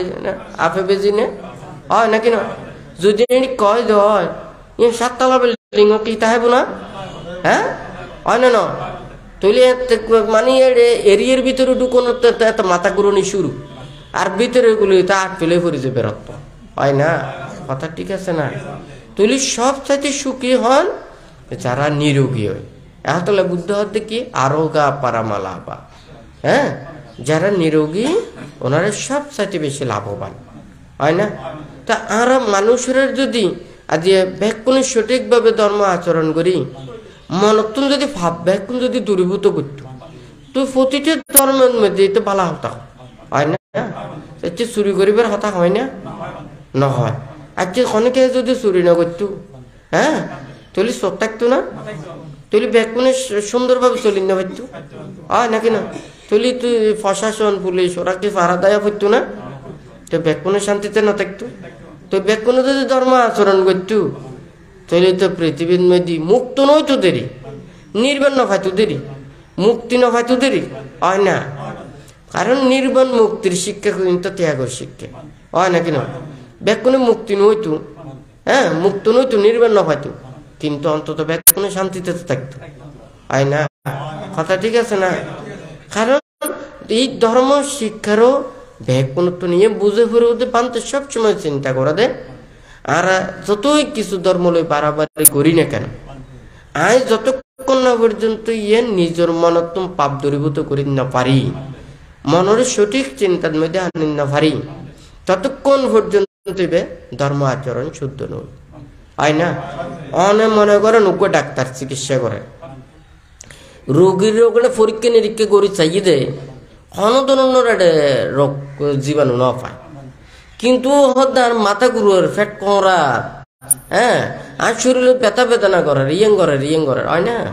আপে বেজি নে, হয় নাকি না? যদি কয় যে হয় 7 তলা বিল্ডিং কি তাহেব না, হ্যাঁ হয় না? না তৈলে মানে এরিয়ার ভিতরে ঢুকোনো এত মাথা ঘুরনি শুরু, আর ভিতরে গুলি তা আট পেলে পড়ে যাবে রক্ত, হয় না? কথা ঠিক আছে না? তুলি সব চাইতে সুখী হন যারা নিরোগী হয়। তাহলে বুদ্ধ হতে কি আরোগা পারামালাপা, হ্যাঁ, যারা নিরোগী ওনারা সব চাইতে বেশি লাভবান, হয় না? তা আর মানুষের যদি আজ ব্যাকুণে সঠিকভাবে ধর্ম আচরণ করি, মনতুন যদি ভাব ব্যাকুণ যদি দূরীভূত করত, তো প্রতিটা ধর্মের মধ্যে তো ভালো হতা, হয় না? চুরি করিবার কথা হয় না? নহয়। আজকে অনেকে যদি চুরি না করতো, হ্যাঁ, তুলি চোখ থাকতো না, তুলি ব্যাকুণে সুন্দরভাবে চলি না পারতো, হয় নাকি না? তুলি তুই প্রশাসন পুলিশ ওরা কি পাহারা দেয়া পড়তো না? তো ব্যাকুণে শান্তিতে না থাকতো। তো ব্যাকুণে যদি ধর্ম আচরণ করতো, তাহলে তো পৃথিবীর মধ্যে মুক্ত নয় তো দেরি, নির্বাণ না ফাইতো দেরি, মুক্তি না ফাইতো দেরি, হয় না? কারণ নির্বাণ মুক্তির শিক্ষা কিন্তু ত্যাগর শিক্ষা, হয় নাকি না? ব্যাকুণে মুক্তি নইতো, হ্যাঁ, মুক্ত নইতো, নির্বাণ না ফাইতো, কিন্তু অন্তত ব্যাকুণে শান্তিতে থাকতো, হয় না? কথা ঠিক আছে না? কারণ এই ধর্ম শিক্ষারও ব্যাকুণত্ব নিয়ে বুঝে ফিরে ওদের পান্তে সবসময় চিন্তা করা দেয়। আর যতই কিছু ধর্ম লই বাড়াবাড়ি করি না কেন, আজ যতক্ষণ না পর্যন্ত নিজের মনত্তম পাপ দূরীভূত করি না পারি, মনের সঠিক চিন্তার মধ্যে আনি না পারি, ততক্ষণ পর্যন্ত ধর্ম আচরণ শুদ্ধ নয়, হয় না? অনেক মনে করেন উগ্র ডাক্তার চিকিৎসা করে, রোগীর রোগটা পরীক্ষা নিরীক্ষা করে চাইয়ে দেয়, কোনো ধরনের রোগ জীবাণু না পায়, কিন্তু হদার মাথা ঘুরার ফ্যাট করার, হ্যাঁ, আর শরীরে ব্যথা বেদনা করার, রিয়েং করার, হয় না?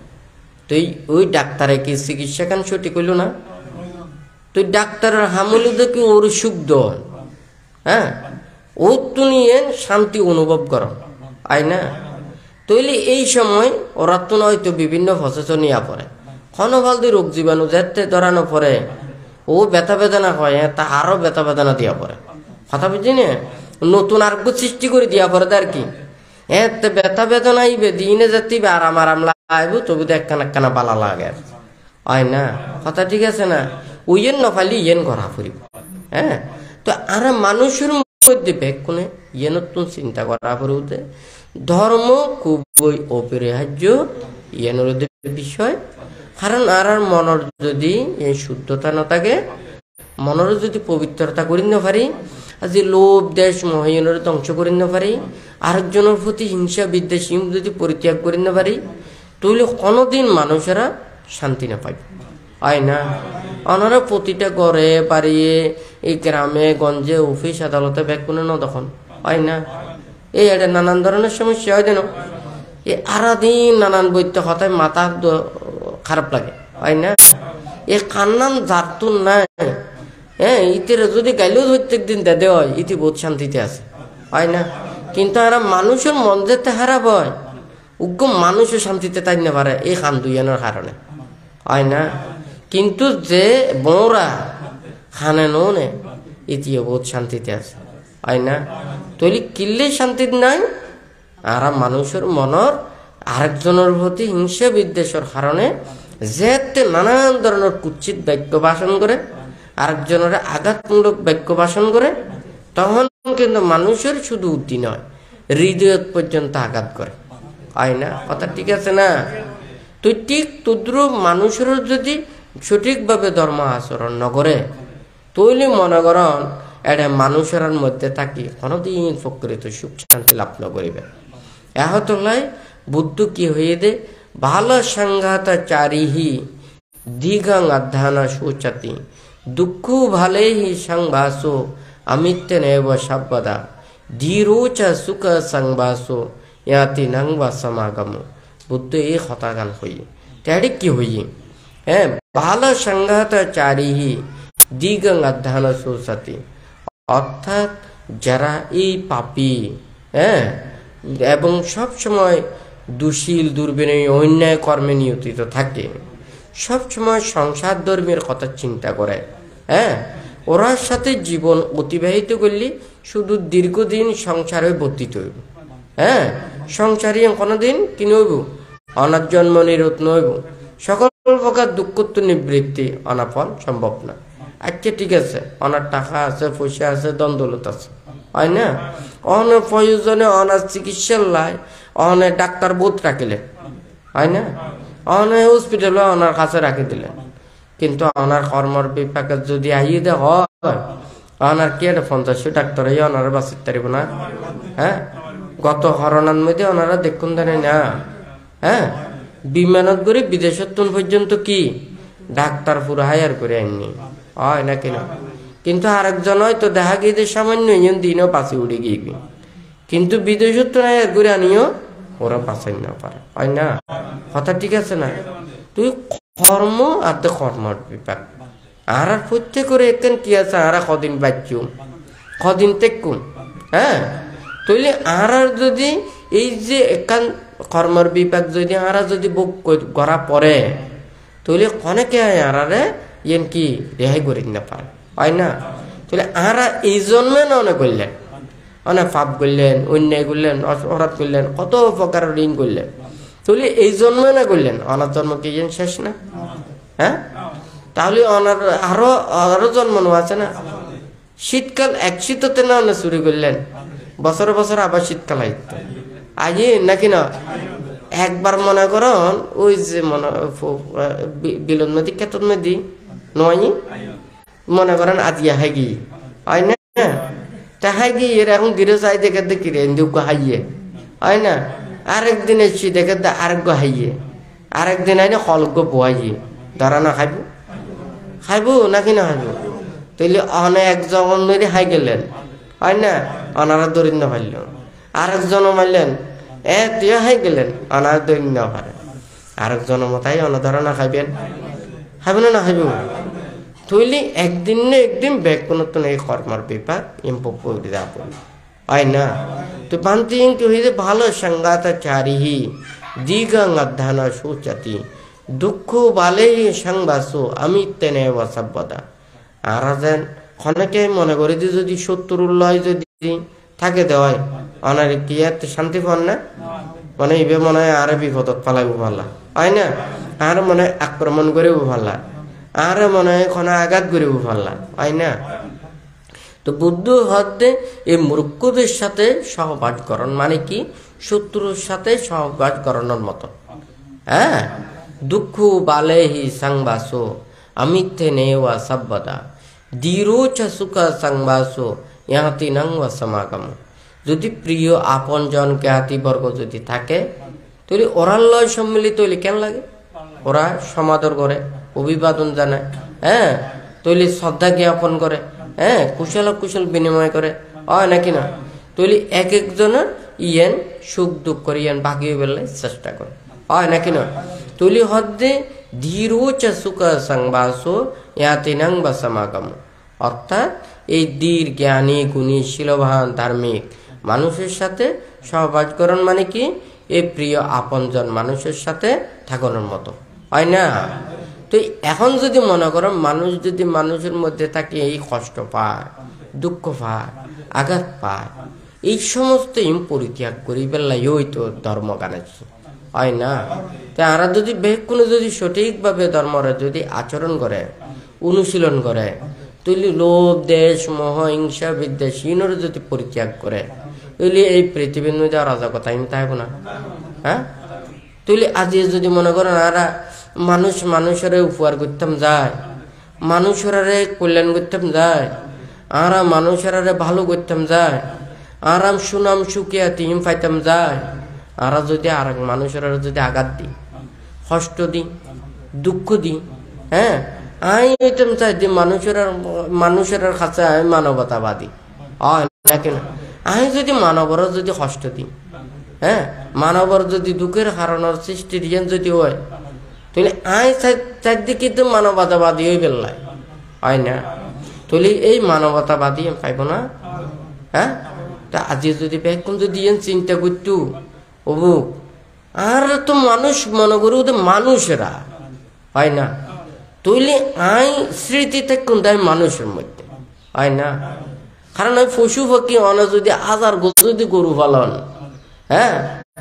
তো ওই ডাক্তারে কি চিকিৎসা কান সঠিক হইল না? তুই ডাক্তারের হামলে দেখি ওর সুখ দন, হ্যাঁ, ও তো নিয়ে শান্তি অনুভব কর, হয় না? তৈলে এই সময় ওরা তো হয়তো বিভিন্ন প্রসেসর নিয়ে পড়ে, ক্ষণফালদি রোগ জীবাণু যেতে ধরানো পরে ও ব্যথা বেদনা হয়, তা আরো ব্যথা বেদনা দিয়া পড়ে, কথা বুঝছি না? নতুন আরোগ্য সৃষ্টি করে দিয়া পড়ে আর কি, এতে ব্যথা বেদনা আইবে দিনে যেতে আরাম লাগবে, তবু তো একখানা বালা লাগে, হয় না? কথা ঠিক আছে না? ওইয়েন নফালি ইয়েন করা ফুরিব, হ্যাঁ। তো আর মানুষের মধ্যে ব্যাকুণে ইয়ে নতুন চিন্তা করা ফুরুতে ধর্ম খুবই অপরিহার্য ইয়ের বিষয়। কারণ আর মনের যদি এই শুদ্ধতা না থাকে, মনের যদি পবিত্রতা করি না পারি, আজ লোভ দেশ মহিনের ধ্বংস করি না পারি, আরেকজনের প্রতি হিংসা বিদ্বেষ যদি পরিত্যাগ করি না পারি, তাহলে কোনোদিন মানুষেরা শান্তি না পাই, হয় না? ওনারা প্রতিটা ঘরে বাড়িয়ে এই গ্রামে গঞ্জে অফিস আদালতে ব্যাকুণে ন তখন, হয় না? এই এটা নানান ধরনের সমস্যা হয়, যেন এই আরাদিন নানান বৈত্য হতায় মাথা খারাপ লাগে, হয় না? এ কান্নান যার তো নাই, হ্যাঁ, ইতির যদি গাইলেও প্রত্যেক দিন দে হয়, ইতি বহুত শান্তিতে আছে, হয় না? কিন্তু এরা মানুষের মন যেতে খারাপ হয়, উগ্র মানুষও শান্তিতে তাই না পারে এই খান দুইয়ানোর কারণে, হয় না? কিন্তু যে বৌরা খানে নে ইতিও বহুত শান্তিতে আছে, হয় না? তৈলি কিনলে শান্তি নাই, আর মানুষের মনের আরেকজনের প্রতি হিংসা বিদ্বেষের কারণে যেতে নানান ধরনের কুৎসিত বাক্য ভাষণ করে, আরেকজনের আঘাতমূলক বাক্য ভাষণ করে, তখন কিন্তু মানুষের শুধু উদ্দি নয়, হৃদয় পর্যন্ত আঘাত করে, হয় না? কথা ঠিক আছে না? তুই ঠিক তদ্রুপ মানুষের যদি সঠিকভাবে ধর্ম আচরণ নকরে, তৈলি মনে করেন এটা মানুষের মধ্যে থাকি কোনোদিন প্রকৃত সুখ শান্তি লাভ ন করিবে। এহতলাই বুদ্ধ কি হয়ে দে, ভালো সংঘাত চারিহি দীঘাং আধ্যানা শোচাতি দুঃখ ভালেহি সংবাসো অমিত্য নেব সব্বদা ধীরোচ সুখ সংবাসো ইয়াতি নংবা সমাগম। বুদ্ধ এই কথা গান হই তেড়ে কি হই, হ্যাঁ, ভালো সংঘাত চারিহি দীঘাং আধ্যানা শোচাতি, অর্থাৎ যারা এই পাপী, হ্যাঁ, এবং সব সময় দুশীল দুর্বিনয়ী অন্যায় কর্মে নিয়োজিত থাকে, সব সময় সংসার ধর্মের কথা চিন্তা করে, হ্যাঁ, ওরার সাথে জীবন অতিবাহিত করলে শুধু দীর্ঘদিন সংসারে বর্তিত হইব, হ্যাঁ, সংসারী কোনোদিন কি নইব, অনার জন্ম নিরত নইব, সকল প্রকার দুঃখ নিবৃত্তি অনাপন সম্ভব না। আচ্ছা ঠিক আছে, অনার টাকা আছে, পয়সা আছে, দন্দলত আছে, হয় না? অনেক প্রয়োজনে অনার চিকিৎসার লাই অনেক ডাক্তার বোধ রাখিলেন, হয় না? অনেক হসপিটালে অনার কাছে রাখি দিলেন, কিন্তু অনার কর্মর বিপাকে যদি আইয়ে দে হয় অনার কি একটা 50 ডাক্তার অনার বাঁচিতে পারিব না? হ্যাঁ, গত করোনার মধ্যে ওনারা দেখুন জানে না, হ্যাঁ, বিমানত করে বিদেশত পর্যন্ত কি ডাক্তার পুরো হায়ার করে আননি, হয় না কেন? কিন্তু আরেকজন হয়তো দেখা গিয়ে সামান্য দিনও পাশে উড়ে গিয়ে, কিন্তু বিদেশত হায়ার করে আনিও ওরা পাশাই না পারে, হয় না? কথা ঠিক আছে না? তুই কর্ম আর তো কর্মর বিপাক আর প্রত্যেক করে একখান কি আছে, আর কদিন বাচ্চুম কদিন তেকুম, হ্যাঁ, তৈলে আর যদি এই যে একান কর্মর বিপাক যদি আরা যদি বুক করা পরে তৈলে অনেকে আরারে ইয়েন কি রেহাই করি না পারে, হয় না? তাহলে আরা এই জন্মে না অনেক করলেন, অনেক পাপ করলেন, অন্যায় করলেন, অপরাধ করলেন, কত প্রকার ঋণ করলেন, তাহলে এই জন্মে না করলেন, অনার জন্ম কি শেষ না? হ্যাঁ, তাহলে অনার আরো আরো জন্ম আছে না? শীতকাল এক শীততে না অনেক চুরি করলেন, বছরে বছরে আবার শীতকাল আইতো আগে নাকি না? একবার মনে করেন ওই যে বিলন নদী কেতন নদী নয় মনে করেন আজিয়া হাগি, হয় না? তা হাগি এর এখন গিরে যাই দেখে দেখি রে হাইয়ে, হয় না? আরেকদিন এসছি দেখে আরেক হাইয়ে, আরেকদিন আইনে কলগ বোয়াইয়ে, ধরা না খাইব খাইব নাকি না খাইব? তাইলে অনেক একজন নদী হাই গেলেন, হয় না? অনারা দরিদ্র পারল, আরেকজন মারলেন, তুই হাই গেলেন, অনার দরিদ্র পারে, আরেকজন মতাই অনাধারণা খাইবেন, খাইবেন না খাইব? তৈলি একদিন না একদিন ব্যাগ কোনো তো এই কর্মার বিপাক ইম্পোর্ট করে দেওয়া পড়ল, হয় না? তো বান্তি ইংটি হইতে ভালো সংগাতা চারিহি দিগাং আধ্যানা সুচাতি দুঃখ বালেই সংবাসো আমি তেনে বসাব্যদা। আর যেন অনেকে মনে করে যে যদি শত্রুর লয় যদি থাকে দেওয়ায় অনার কি এত শান্তি পান না, মানে ইবে মনে হয় আরে বিপদত পালাইব ভাল্লা, হয় না? আর মনে হয় আক্রমণ করেও ভাল্লা, আর মনে হয় কোনো আঘাত করেও ভাল্লা, হয় না? তো বুদ্ধ হতে এই মূর্খদের সাথে সহবাসকরণ মানে কি? শত্রুর সাথে সহবাসকরণের মতো, হ্যাঁ। দুঃখ বালেহি সংবাসো অমিথ্যে নেওয়া সভ্যতা দীরোচ সুখ সংবাসো ইহাতি নং সমাগম। যদি প্রিয় আপন জন জ্ঞাতি বর্গ যদি থাকে তাহলে ওরার লয় সম্মিলিত হইলে কেন লাগে? ওরা সমাদর করে, অভিবাদন জানায়, হ্যাঁ, তৈলি শ্রদ্ধা জ্ঞাপন করে, হ্যাঁ, কুশল কুশল বিনিময় করে, হয় নাকি না? তৈলি এক একজনের ইয়েন সুখ দুঃখ করে ইয়েন বাকি বেলায় চেষ্টা করে, হয় নাকি না? তৈলি হদ্দে ধীরোচ সুখ সংবাসো ইয়াতি নং বা সমাগম। অর্থাৎ এই ধীর জ্ঞানী গুণী শীলবান ধার্মিক মানুষের সাথে সহবাসকরণ মানে কি? এই প্রিয় আপনজন মানুষের সাথে থাকানোর মতো, হয় না? তো এখন যদি মনে করো মানুষ যদি মানুষের মধ্যে থাকে এই কষ্ট পায়, দুঃখ পায়, আঘাত পায়, এই সমস্ত পরিত্যাগ করি বেলাই ওই তো ধর্ম কানাচ্ছি, হয় না? তা আমরা যদি কোনো যদি সঠিকভাবে ধর্মরা যদি আচরণ করে, অনুশীলন করে, তাহলে লোভ দেশ মোহ হিংসা বিদ্বেষ ইনর যদি পরিত্যাগ করে তাহলে এই পৃথিবীর মধ্যে অরাজকতা থাকবো না, হ্যাঁ। তাহলে আজ যদি মনে করেন আরা মানুষ মানুষের উপহার করতাম যায়, মানুষের কল্যাণ করতাম যায়, আরা মানুষের ভালো করতাম যায়, আরাম সুনাম সুখিয়া তিম পাইতাম যায়, আরা যদি আর মানুষের যদি আঘাত দিই, কষ্ট দিই, দুঃখ দিই, হ্যাঁ, আই হইতাম চাই যে মানুষের কাছে আমি মানবতাবাদী, হয় নাকি না? আমি যদি মানবর যদি কষ্ট দিই, হ্যাঁ, মানবর যদি দুঃখের কারণের সৃষ্টি দিয়ে যদি হয় তাহলে আই চারদিকে তো মানবতাবাদী হয়ে বেললাই, হয় না? তাহলে এই মানবতাবাদী পাইব না, হ্যাঁ। তা আজ যদি বেকুন যদি চিন্তা করতু অমুক আর তো মানুষ মনে করি ওদের মানুষেরা, হয় না? তৈলে আই স্মৃতি থাকুন তাই মানুষের মধ্যে, হয় না? কারণ ওই পশু পক্ষী অনে যদি হাজার যদি গরু পালন, হ্যাঁ,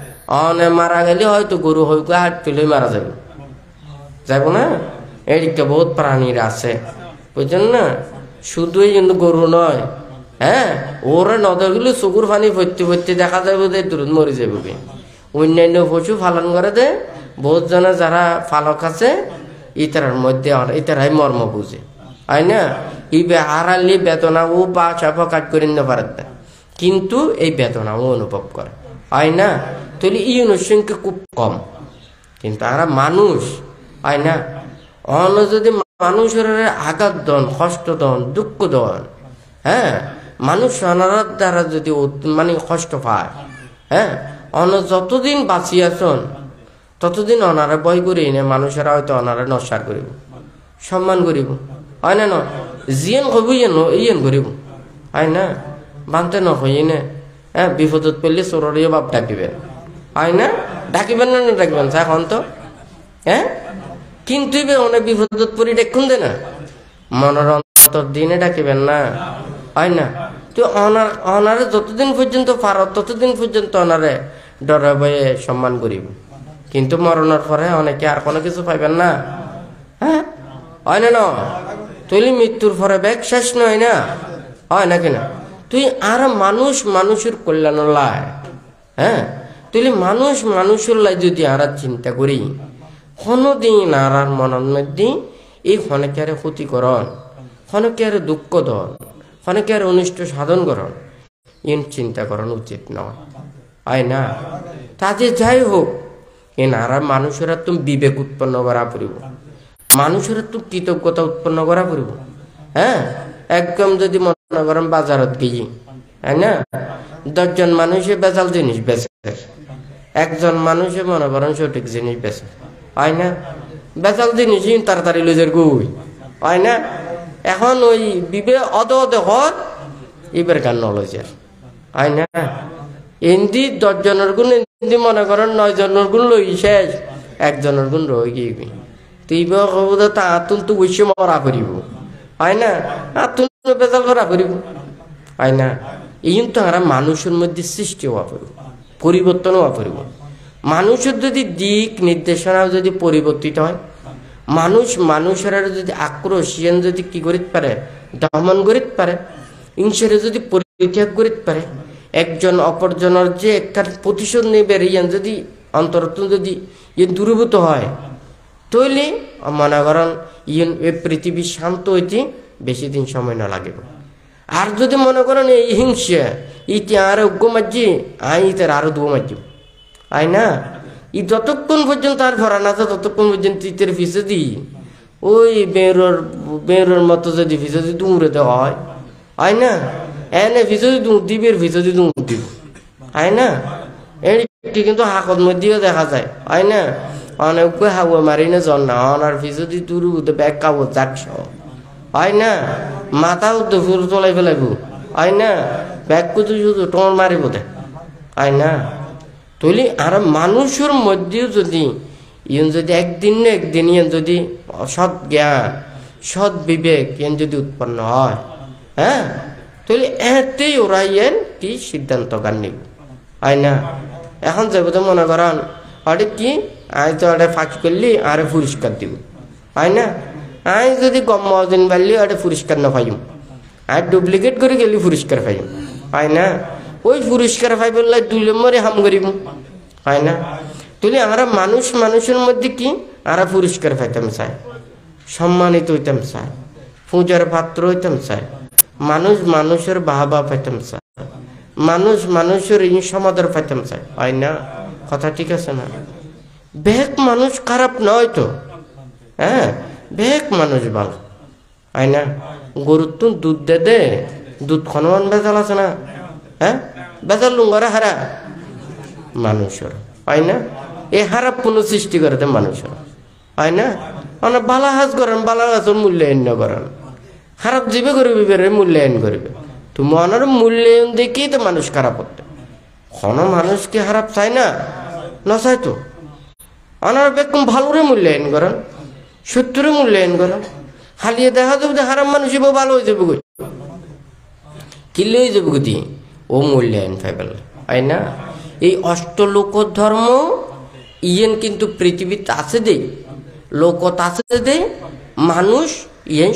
অনে মারা গেলে হয়তো গরু হয়তো হাট পেলে মারা যাবে, যাব না? এদিকে বহুত প্রাণীরা আছে, বুঝছেন না? শুধুই কিন্তু গরু নয়, হ্যাঁ, ওরা নদরগুলো চকুর পানি ভর্তি ভর্তি দেখা যাবে যে দূরত মরে যাবে। অন্যান্য পশু পালন করে দে বহুত জনে যারা পালক আছে ইতারার মধ্যে ইতারাই মর্ম বুঝে, হয় না? হারালি বেতনাও বা চাপা কাজ করে নিতে পারে, কিন্তু এই বেতনাও অনুভব করে, হয় না? তাহলে এই অনুসংখ্যা খুব কম, কিন্তু আর মানুষ, হয় না? অন্য যদি মানুষের আঘাত দন, কষ্ট দন, দুঃখ দন, হ্যাঁ, মানুষ অনার দ্বারা যদি মানে কষ্ট পায়, হ্যাঁ, অন্য যতদিন বাঁচিয়াছন ততদিন অনারা ভয় করি না, মানুষেরা হয়তো অনারা নস্যার করিব, সম্মান করিব, হয় না? জিয়েন কব ইয়েন করিব, হয় না? বানতে নকই না, হ্যাঁ, বিপদত পড়লে চোরের বাপ ডাকিবেন, হয় না? ডাকিবেন না ডাকবেন এখন তো, হ্যাঁ, কিন্তু অনেক বিপদত পড়ি দেখুন দে না, মনের অন্তর দিনে ডাকিবেন না, হয় না? তো অনারে যতদিন পর্যন্ত পারো ততদিন পর্যন্ত অনারে ডরে ভয়ে সম্মান করিব, কিন্তু মরণের পরে অনেকে আর কোনো কিছু পাইবেন না, হ্যাঁ, হয় না? তুই মৃত্যুর পরে ব্যাগ শেষ নয় না, হয় না কিনা? তুই আর মানুষ মানুষের কল্যাণ লাই, হ্যাঁ, তুই মানুষ মানুষের লাই যদি আর চিন্তা করি, কোনদিন আর মনের মধ্যে এই ক্ষণেকের ক্ষতিকরণ, ক্ষণেকের দুঃখ দন, ক্ষণেকের অনিষ্ট সাধন করণ, ইন চিন্তা করানো উচিত নয়, হয় না? তাতে যাই হোক, এ নারা মানুষেরা তুমি বিবেক উৎপন্ন করা পড়িব, মানুষেরা তুমি কৃতজ্ঞতা উৎপন্ন করা পড়িব, হ্যাঁ। একদম যদি মনে করেন বাজারত গিয়ে, হ্যাঁ না, 10 জন মানুষে বেজাল জিনিস বেচে, একজন মানুষে মনে করেন সঠিক জিনিস বেচে, হয় না? বেজাল জিনিস তাড়াতাড়ি লজের গুই, হয় না? এখন ওই বিবেক অদ হর এবার গান নলজের, হয় না? এমনি 10 জনের গুণ এমনি মনে করেন 9 জনের গুণ লই শেষ, 1 জনের গুণ রয়ে গিয়ে তুই কব তা তুল তো বসে মরা করিব, হয় না? তুল বেজাল করা করিব, হয় না? এই তো আমরা মানুষের মধ্যে সৃষ্টি হওয়া পড়ব, পরিবর্তন হওয়া পড়ব। মানুষের যদি দিক নির্দেশনা যদি পরিবর্তিত হয়, মানুষের যদি আক্রোশ যদি কি করিতে পারে, দমন করিতে পারে, ইনসারে যদি পরিত্যাগ করিতে পারে, একজন অপরজনের যে একটা প্রতিশোধ নেবে ইয়ান যদি অন্তরত যদি দূরীভূত হয়, তাহলে মনে করেন ইন এই পৃথিবী শান্ত হইতে বেশি দিন সময় না লাগে। আর যদি মনে করেন এই হিংসা ইতি আর উগ্র মাঝি ইতার আরো দু মাঝি, হয় না? ই যতক্ষণ পর্যন্ত আর ভরা না ততক্ষণ পর্যন্ত ইতের ফিসে দিই ওই বেরোর মতো যদি ফিসে যদি দুমড়ে দেওয়া হয়, হয় না? এনে ফিসে দিবের ফিসে দিব, হয় না? এটি কিন্তু হাকত মধ্যেও দেখা যায়, হয় না? অনেক হাওয়া মারি না জন না অনার ফিসে দি তুর ব্যাগ কাবো যাকস, হয় না? মাথাও তো ফুল চলাই ফেলাইব, হয় না? ব্যাগ কুতু শুধু টোন মারিব দে, হয় না? তুলি আর মানুষের মধ্যেও যদি ইন যদি একদিন না একদিন ইন যদি সৎ জ্ঞান সৎ বিবেক ইন যদি উৎপন্ন হয়, হ্যাঁ, তাহলে এতেই ওরা ইয়েন কি সিদ্ধান্ত গান নিব, হয় না? এখন যাবো তো মনে করেন আরে কি আই তো আরে ফাঁকি করলি আরে পুরস্কার দিব, হয় না? আই যদি কম মদিন বাড়লি আরে পুরস্কার না পাইম, আর ডুপ্লিকেট করে গেলি পুরস্কার পাইম, হয় না? ওই পুরস্কার পাই বললে 2 নম্বরে হাম করিব, হয় না? তুই আমরা মানুষের মধ্যে কি আর পুরস্কার পাইতাম চাই, সম্মানিত হইতাম চাই, পূজার পাত্র হইতাম চাই, মানুষের বাহবা পাইতাম চাই, মানুষের সমাদর পাইতাম চাই, হয় না? কথা ঠিক আছে না? বেক মানুষ খারাপ নয় তো, হ্যাঁ, বেক মানুষ ভালো, হয় না? গরুর তো দুধ দে দুধ খনমান বেজাল আছে না, হ্যাঁ, বেজাল লুঙ্গরা হারা মানুষের, হয় না? এই হারাপ কোনো সৃষ্টি করে দেয় মানুষের, হয় না? মানে বালা হাজ করেন, বালা হাজের মূল্যায়ন করেন, খারাপ জীবে করবে বেরে মূল্যায়ন করবে, তো মনের মূল্যায়ন দেখেই তো মানুষ খারাপ হতে, কোনো মানুষকে খারাপ চায় না, না চাই তো আনার বেকম ভালোরে মূল্যায়ন করেন, সত্যরে মূল্যায়ন করেন, হালিয়ে দেখা যাবে যে হারাম মানুষ ভালো হয়ে যাবে, কিলে হয়ে যাবে গতি ও মূল্যায়ন পাইবেল, হয় না? এই অষ্টলোক ধর্ম ইয়েন কিন্তু পৃথিবীতে আছে দে, লোকত আছে দে, মানুষ ইয়েন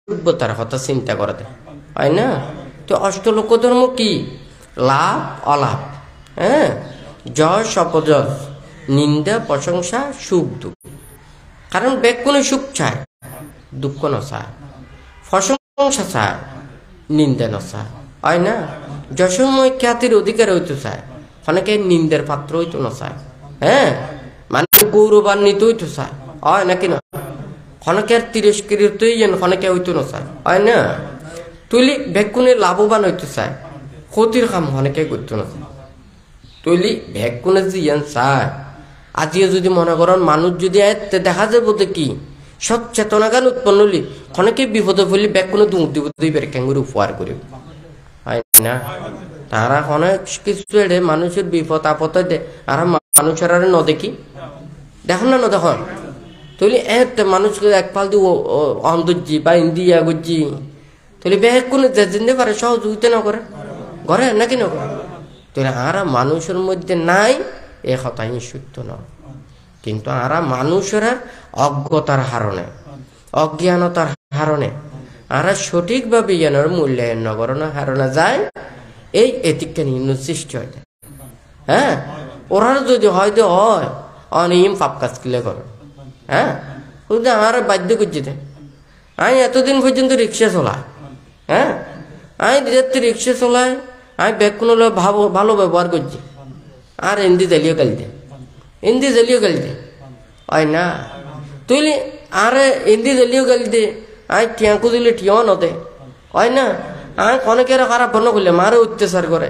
সভ্যতার কথা চিন্তা করে দেয়, হয় না? তো অষ্টলোক ধর্ম কি? লাভ অলাভ, হ্যাঁ, যশ অপযশ, নিন্দা প্রশংসা, সুখ দুঃখ। কারণ ব্যাকুণে সুখ চায়, দুঃখ নচায়, প্রশংসা চায়, নিন্দা নচায়, হয় না? যশোময় খ্যাতির অধিকার হইতে চায়, অনেকে নিন্দার পাত্র হইতে নচায়, হ্যাঁ, মানে গৌরবান্বিত হইতে চায়, হয় নাকি না? অনেকের তিরস্কৃতই যেন অনেকে হইতে নচায়, হয় না? তুলি ব্যাকুণে লাভবান হইতে চায়, ক্ষতির কাম অনেকে করতে নচায়। তুলি ব্যাকুণে যে চায়, আজিও যদি মনে করেন মানুষ যদি দেখা যাবো কি সচেতনা গান উৎপন্ন হলি অনেকে বিপদে পড়লি ব্যাকুণে দুঃখ দিব ক্যাঙ্গুরি উপহার করি, হয় না? তারা অনেক কিছু মানুষের বিপদ আপদে দে, আর মানুষের আর ন দেখি দেখুন না, দেখুন তুলি মানুষকে এক পাল দিয়ে অন্ধজি বা ইন্দিয়া গুজি তুলি ব্যাকুণে যেতে পারে সহযোগিতা না করে, করে নাকি না করে? তাহলে আরা মানুষের মধ্যে নাই এ কথাই সত্য নয়, কিন্তু আরা মানুষের অজ্ঞতার হারণে, অজ্ঞানতার হারণে আরা সঠিকভাবে জ্ঞানের মূল্যায়ন নগরণের হারণে যায়, এই এতিকটা নিম্ন সৃষ্টি হয়। হ্যাঁ, ওরার যদি হয়তো হয় অনিম পাপ কাজ কিলে করে, হ্যাঁ, আর বাধ্য করছি দেয়। আমি এতদিন পর্যন্ত রিক্সা চলাই, হ্যাঁ, আমি রিক্সা চলাই, আমি ব্যাগ কোনো ভালো ব্যবহার করছি, আর হিন্দি জ্বালিয়ে গালি দে, হিন্দি জ্বালিয়ে গালি দে, হয় না? তুই আরে হিন্দি জ্বালিয়ে গালি দে, আমি টিয়াঁকু দিলে টিয়াও নদে, হয় না? আমি অনেকের খারাপ বর্ণ করলে মারে অত্যাচার করে,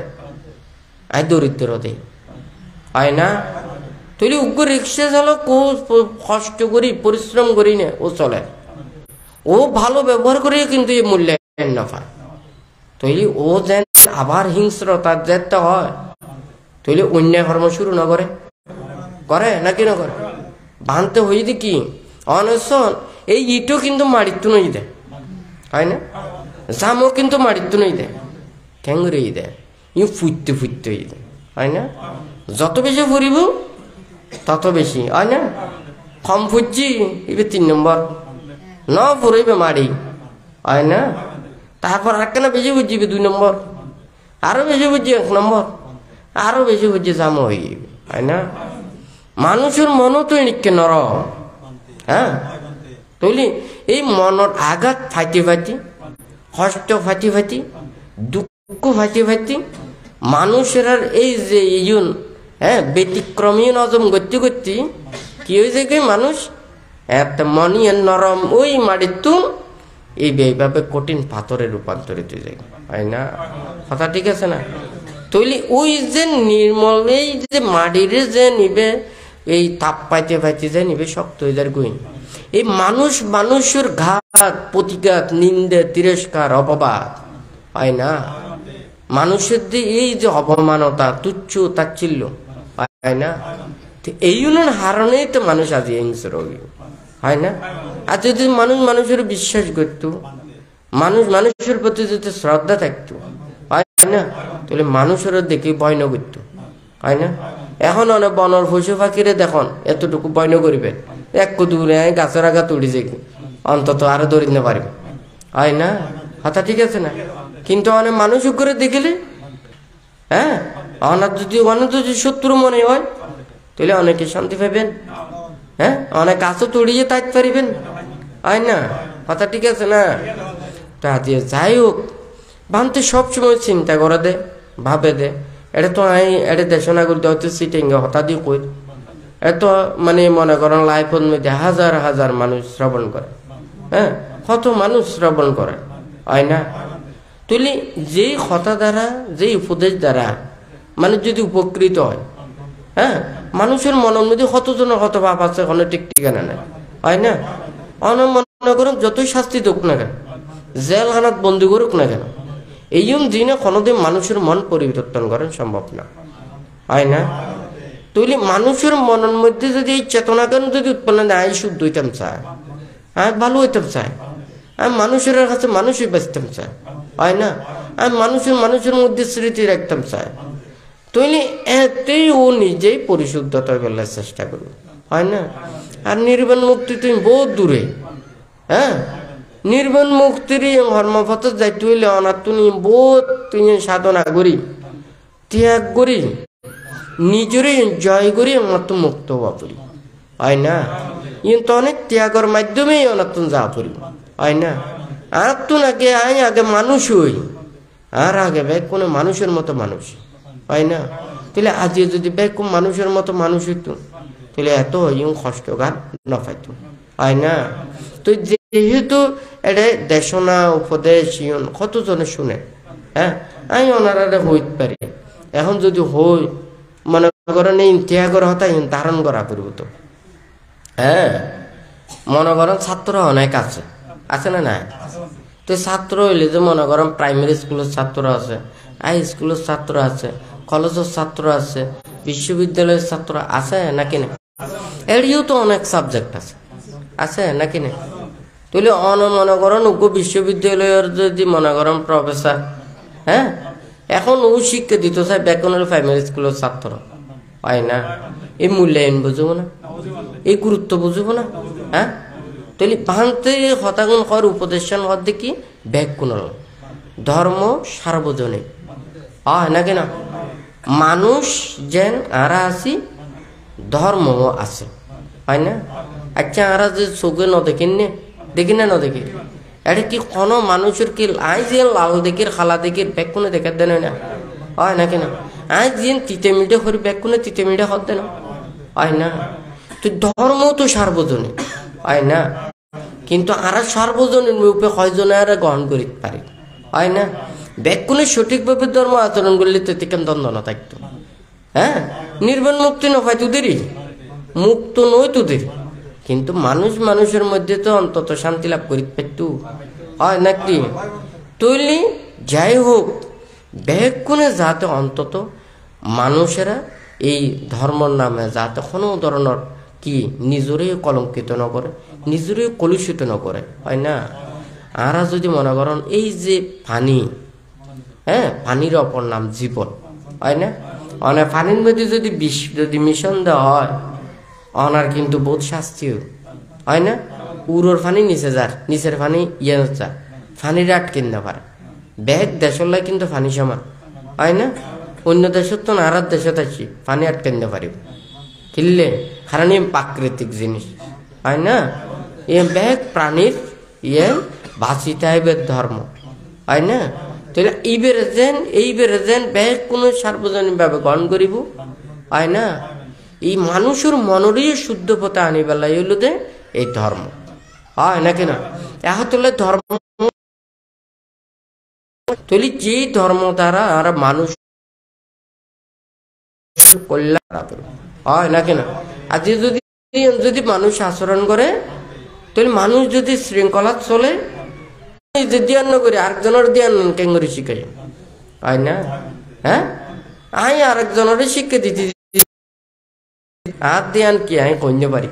আই দরিদ্র দে, হয় না? তুই উগ্র রিক্সা চালক ও কষ্ট করি পরিশ্রম করি না, ও চলে, ও ভালো ব্যবহার করে কিন্তু এই মূল্যায়ন না পায়। তৈলি ও যেন আবার হিংস্রতার যেতে হয়, তৈলি অন্যায় কর্ম শুরু না করে, করে নাকি না করে? বানতে হইতে কি অনশন এই ইটও কিন্তু মারিত্তু নই দেয়, হয় না? জামও কিন্তু মারিত্তু নই দেয়, ক্যাঙ্গুরি দেয়, ইউ ফুটতে ফুটতে হই দেয়, হয় না? যত বেশি ফুরিব তত বেশি, হয় না? কম ফুটছি এবে 3 নম্বর, ন ফুরাইবে মারি, হয় না? তারপর আরেকখানা বেশি বুঝিবে 2 নম্বর, আরো বেশি বুঝছি 1 নম্বর, আরো বেশি বুঝছি জামো হয়ে যাবে, হয় না? মানুষের মনও তো নিকে নর, হ্যাঁ, তৈলি এই মনের আঘাত ফাটি ফাটি, কষ্ট ফাটি ফাটি, দুঃখ ফাটি ফাটি মানুষের আর এই যে ইউন, হ্যাঁ, ব্যতিক্রমী নজম করতে করতে কি হয়েছে কি মানুষ একটা মনি নরম ওই মাটির এইভাবে কঠিন পাথরে রূপান্তরিত হয়ে যায়, হয় না? কথা ঠিক আছে না? তৈলি ওই যে নির্মল এই যে মাটির যে নিবে এই তাপ পাইতে পাইতে যে নিবে শক্ত হয়ে যায় গুণ। এই মানুষের ঘাত প্রতিঘাত নিন্দে তিরস্কার অপবাদ, হয় না? মানুষের দিয়ে এই যে অপমানতা তুচ্ছ তাচ্ছিল্য, হয় না? এই হারণেই তো মানুষ আজ হিংস্র, হয় না? আর যদি মানুষের বিশ্বাস করত, মানুষের প্রতি যদি শ্রদ্ধা থাকতো, হয় না, তাহলে মানুষেরও দেখে ভয় না করতো, হয় না? এখন অনেক বনর পশু পাখিরে দেখুন এতটুকু ভয় না করিবে, এক দূরে গাছের আঘাত উঠে যায় অন্তত আরো ধরে নিতে পারবে, হয় না? কথা ঠিক আছে না? কিন্তু অনেক মানুষ করে দেখিলে, হ্যাঁ, অনেক যদি শত্রু মনে হয় তাহলে অনেকে শান্তি পাবেন, হ্যাঁ, অনেক গাছও তড়িয়ে থাকতে পারিবেন, হয় না? কথা ঠিক আছে না? তা দিয়ে যাই হোক ভাবতে সবসময় চিন্তা করে দে, ভাবে দে, এটা তো এটা দেশনা করতে হচ্ছে সিটিং হঠাৎ কই, এত মানে মনে করেন লাইফের মধ্যে হাজার হাজার মানুষ শ্রবণ করে, হ্যাঁ, কত মানুষ শ্রবণ করে, হয় না? তুলি যেই কথা দ্বারা যেই উপদেশ দ্বারা মানুষ যদি উপকৃত হয়, হ্যাঁ, মানুষের মনের মধ্যে কতজনের কত ভাব আছে কোনো ঠিক ঠিকানা নেই, হয় না? মনে করুন যতই শাস্তি দেখ না কেন, জেলখানাত বন্দি করুক না কেন, এই দিনে কোনোদিন মানুষের মন পরিবর্তন করেন সম্ভব না, হয় না? তাহলে মানুষের মনের মধ্যে যদি এই চেতনা কেন যদি উৎপন্ন হয়, শুদ্ধ হইতাম চায়, হ্যাঁ, ভালো হইতাম চায়, আমি মানুষের কাছে মানুষই বাঁচতাম চায়, হয় না? আমি মানুষের মধ্যে স্মৃতি রাখতাম চায়, তাইলে এতেই ও নিজেই পরিশুদ্ধতা করার চেষ্টা করবে, হয় না? আর নির্বাণ মুক্তি তুমি বহুত দূরে, হ্যাঁ, নির্বাণ মুক্তির ধর্মপথ যাইতে হইলে অনার তুমি বহুত তুমি সাধনা করি ত্যাগ করি নিজরে জয় করি আমার তো মুক্ত হওয়া পড়ি হয় না কিন্তু অনেক ত্যাগের মাধ্যমেই অনার তুমি যা পড়ি হয় না আর তো নাকি আগে মানুষ হই আর আগে ব্যাগ কোনো মানুষের মতো মানুষ হয় না তাহলে আজ যদি ব্যাগ কোন মানুষের মতো মানুষ হইতো তাহলে এত কষ্ট গান না পাইতো হয় না তো যেহেতু এটা দেশনা উপদেশ কতজনে শুনে হ্যাঁ আমি ওনারা হইতে পারি এখন যদি হই মনে করেন এই ত্যাগের হতা ধারণ করা করব তো হ্যাঁ মনে করেন ছাত্র অনেক আছে আছে না না তো ছাত্র হইলে যে মনে করেন প্রাইমারি স্কুলের ছাত্র আছে হাই স্কুলের ছাত্র আছে কলেজের ছাত্র আছে বিশ্ববিদ্যালয়ের ছাত্র আছে নাকি না এড়িও তো অনেক সাবজেক্ট আছে নাকি না তাহলে মনে করেন বিশ্ববিদ্যালয়ের যদি মনে করেন প্রফেসর হ্যাঁ এখন ও শিক্ষা দিত চাই ব্যাকরণের প্রাইমারি স্কুলের ছাত্র হয় না এই মূল্যায়ন বুঝবো না এই গুরুত্ব বুঝবো না হ্যাঁ তাহলে ভাঙতে হতাগুণ হওয়ার উপদেশন হওয়ার দেখি ব্যাকুণ ধর্ম সার্বজনীন হয় নাকি না মানুষ যেন আরা আছি ধর্ম আছে হয় না আচ্ছা আরা যে চোখে ন দেখিন নে দেখি না দেখি এটা কি কোনো মানুষের কি আই যে লাল দেখির খালা দেখির ব্যাগ কোনে দেখার দেন না হয় নাকি না আই যে তিতে মিটে করি ব্যাগ কোনে তিতে মিটে হত দেন হয় না তো ধর্ম তো সার্বজনীন হয় না কিন্তু আর সার্বজনীন রূপে কয়জনে আর গ্রহণ করিতে পারে হয় না ব্যাগ কোনে সঠিকভাবে ধর্ম আচরণ করলে তো কেন দ্বন্দ্ব না থাকতো হ্যাঁ নির্বাণ মুক্তি না হয় তোদেরই মুক্ত নয় তোদের কিন্তু মানুষের মধ্যে তো অন্তত শান্তি লাভ করিতে পারতো হয় নাকি তৈলি যাই হোক ব্যাগ কোনে যাতে অন্তত মানুষেরা এই ধর্মর নামে যাতে কোনো ধরনের কি নিজরে কলঙ্কিত ন করে নিজরে কলুষিত ন করে হয় না আরা যদি মনে করেন এই যে পানি হ্যাঁ পানির অপর নাম জীবন হয় না অনেক পানির মধ্যে যদি বিষ যদি মিশন দেওয়া হয় অনার কিন্তু বহুত শাস্তি হয় না উড়োর পানি নিচে যার নিচের পানি ইয়ে যা পানির আটকে না পারে ব্যাগ দেশের কিন্তু পানি সমান হয় না অন্য দেশের তো আর দেশে আছি পানি আটকে না পারিব কিনলে কারণ প্রাকৃতিক জিনিস হয় না এ ব্যাগ প্রাণীর ইয়ে বাঁচিতে হবে ধর্ম হয় না তাহলে এইবারে যেন ব্যাগ কোনো সার্বজনীন ভাবে গ্রহণ করিব হয় না এই মানুষের মনেরই শুদ্ধ পথে আনি বেলা হইল যে এই ধর্ম হয় নাকি না এখন ধর্ম তৈলি যে ধর্ম দ্বারা আর মানুষ কল্যাণ হয় নাকি না আজ যদি যদি মানুষ আচরণ করে তাহলে মানুষ যদি শৃঙ্খলা চলে ধ্যান করে আরেকজনের ধ্যান কেন করে শিখাই হয় না হ্যাঁ আই আরেকজনের শিক্ষা দিতে আর ধ্যান কি আমি কইতে পারি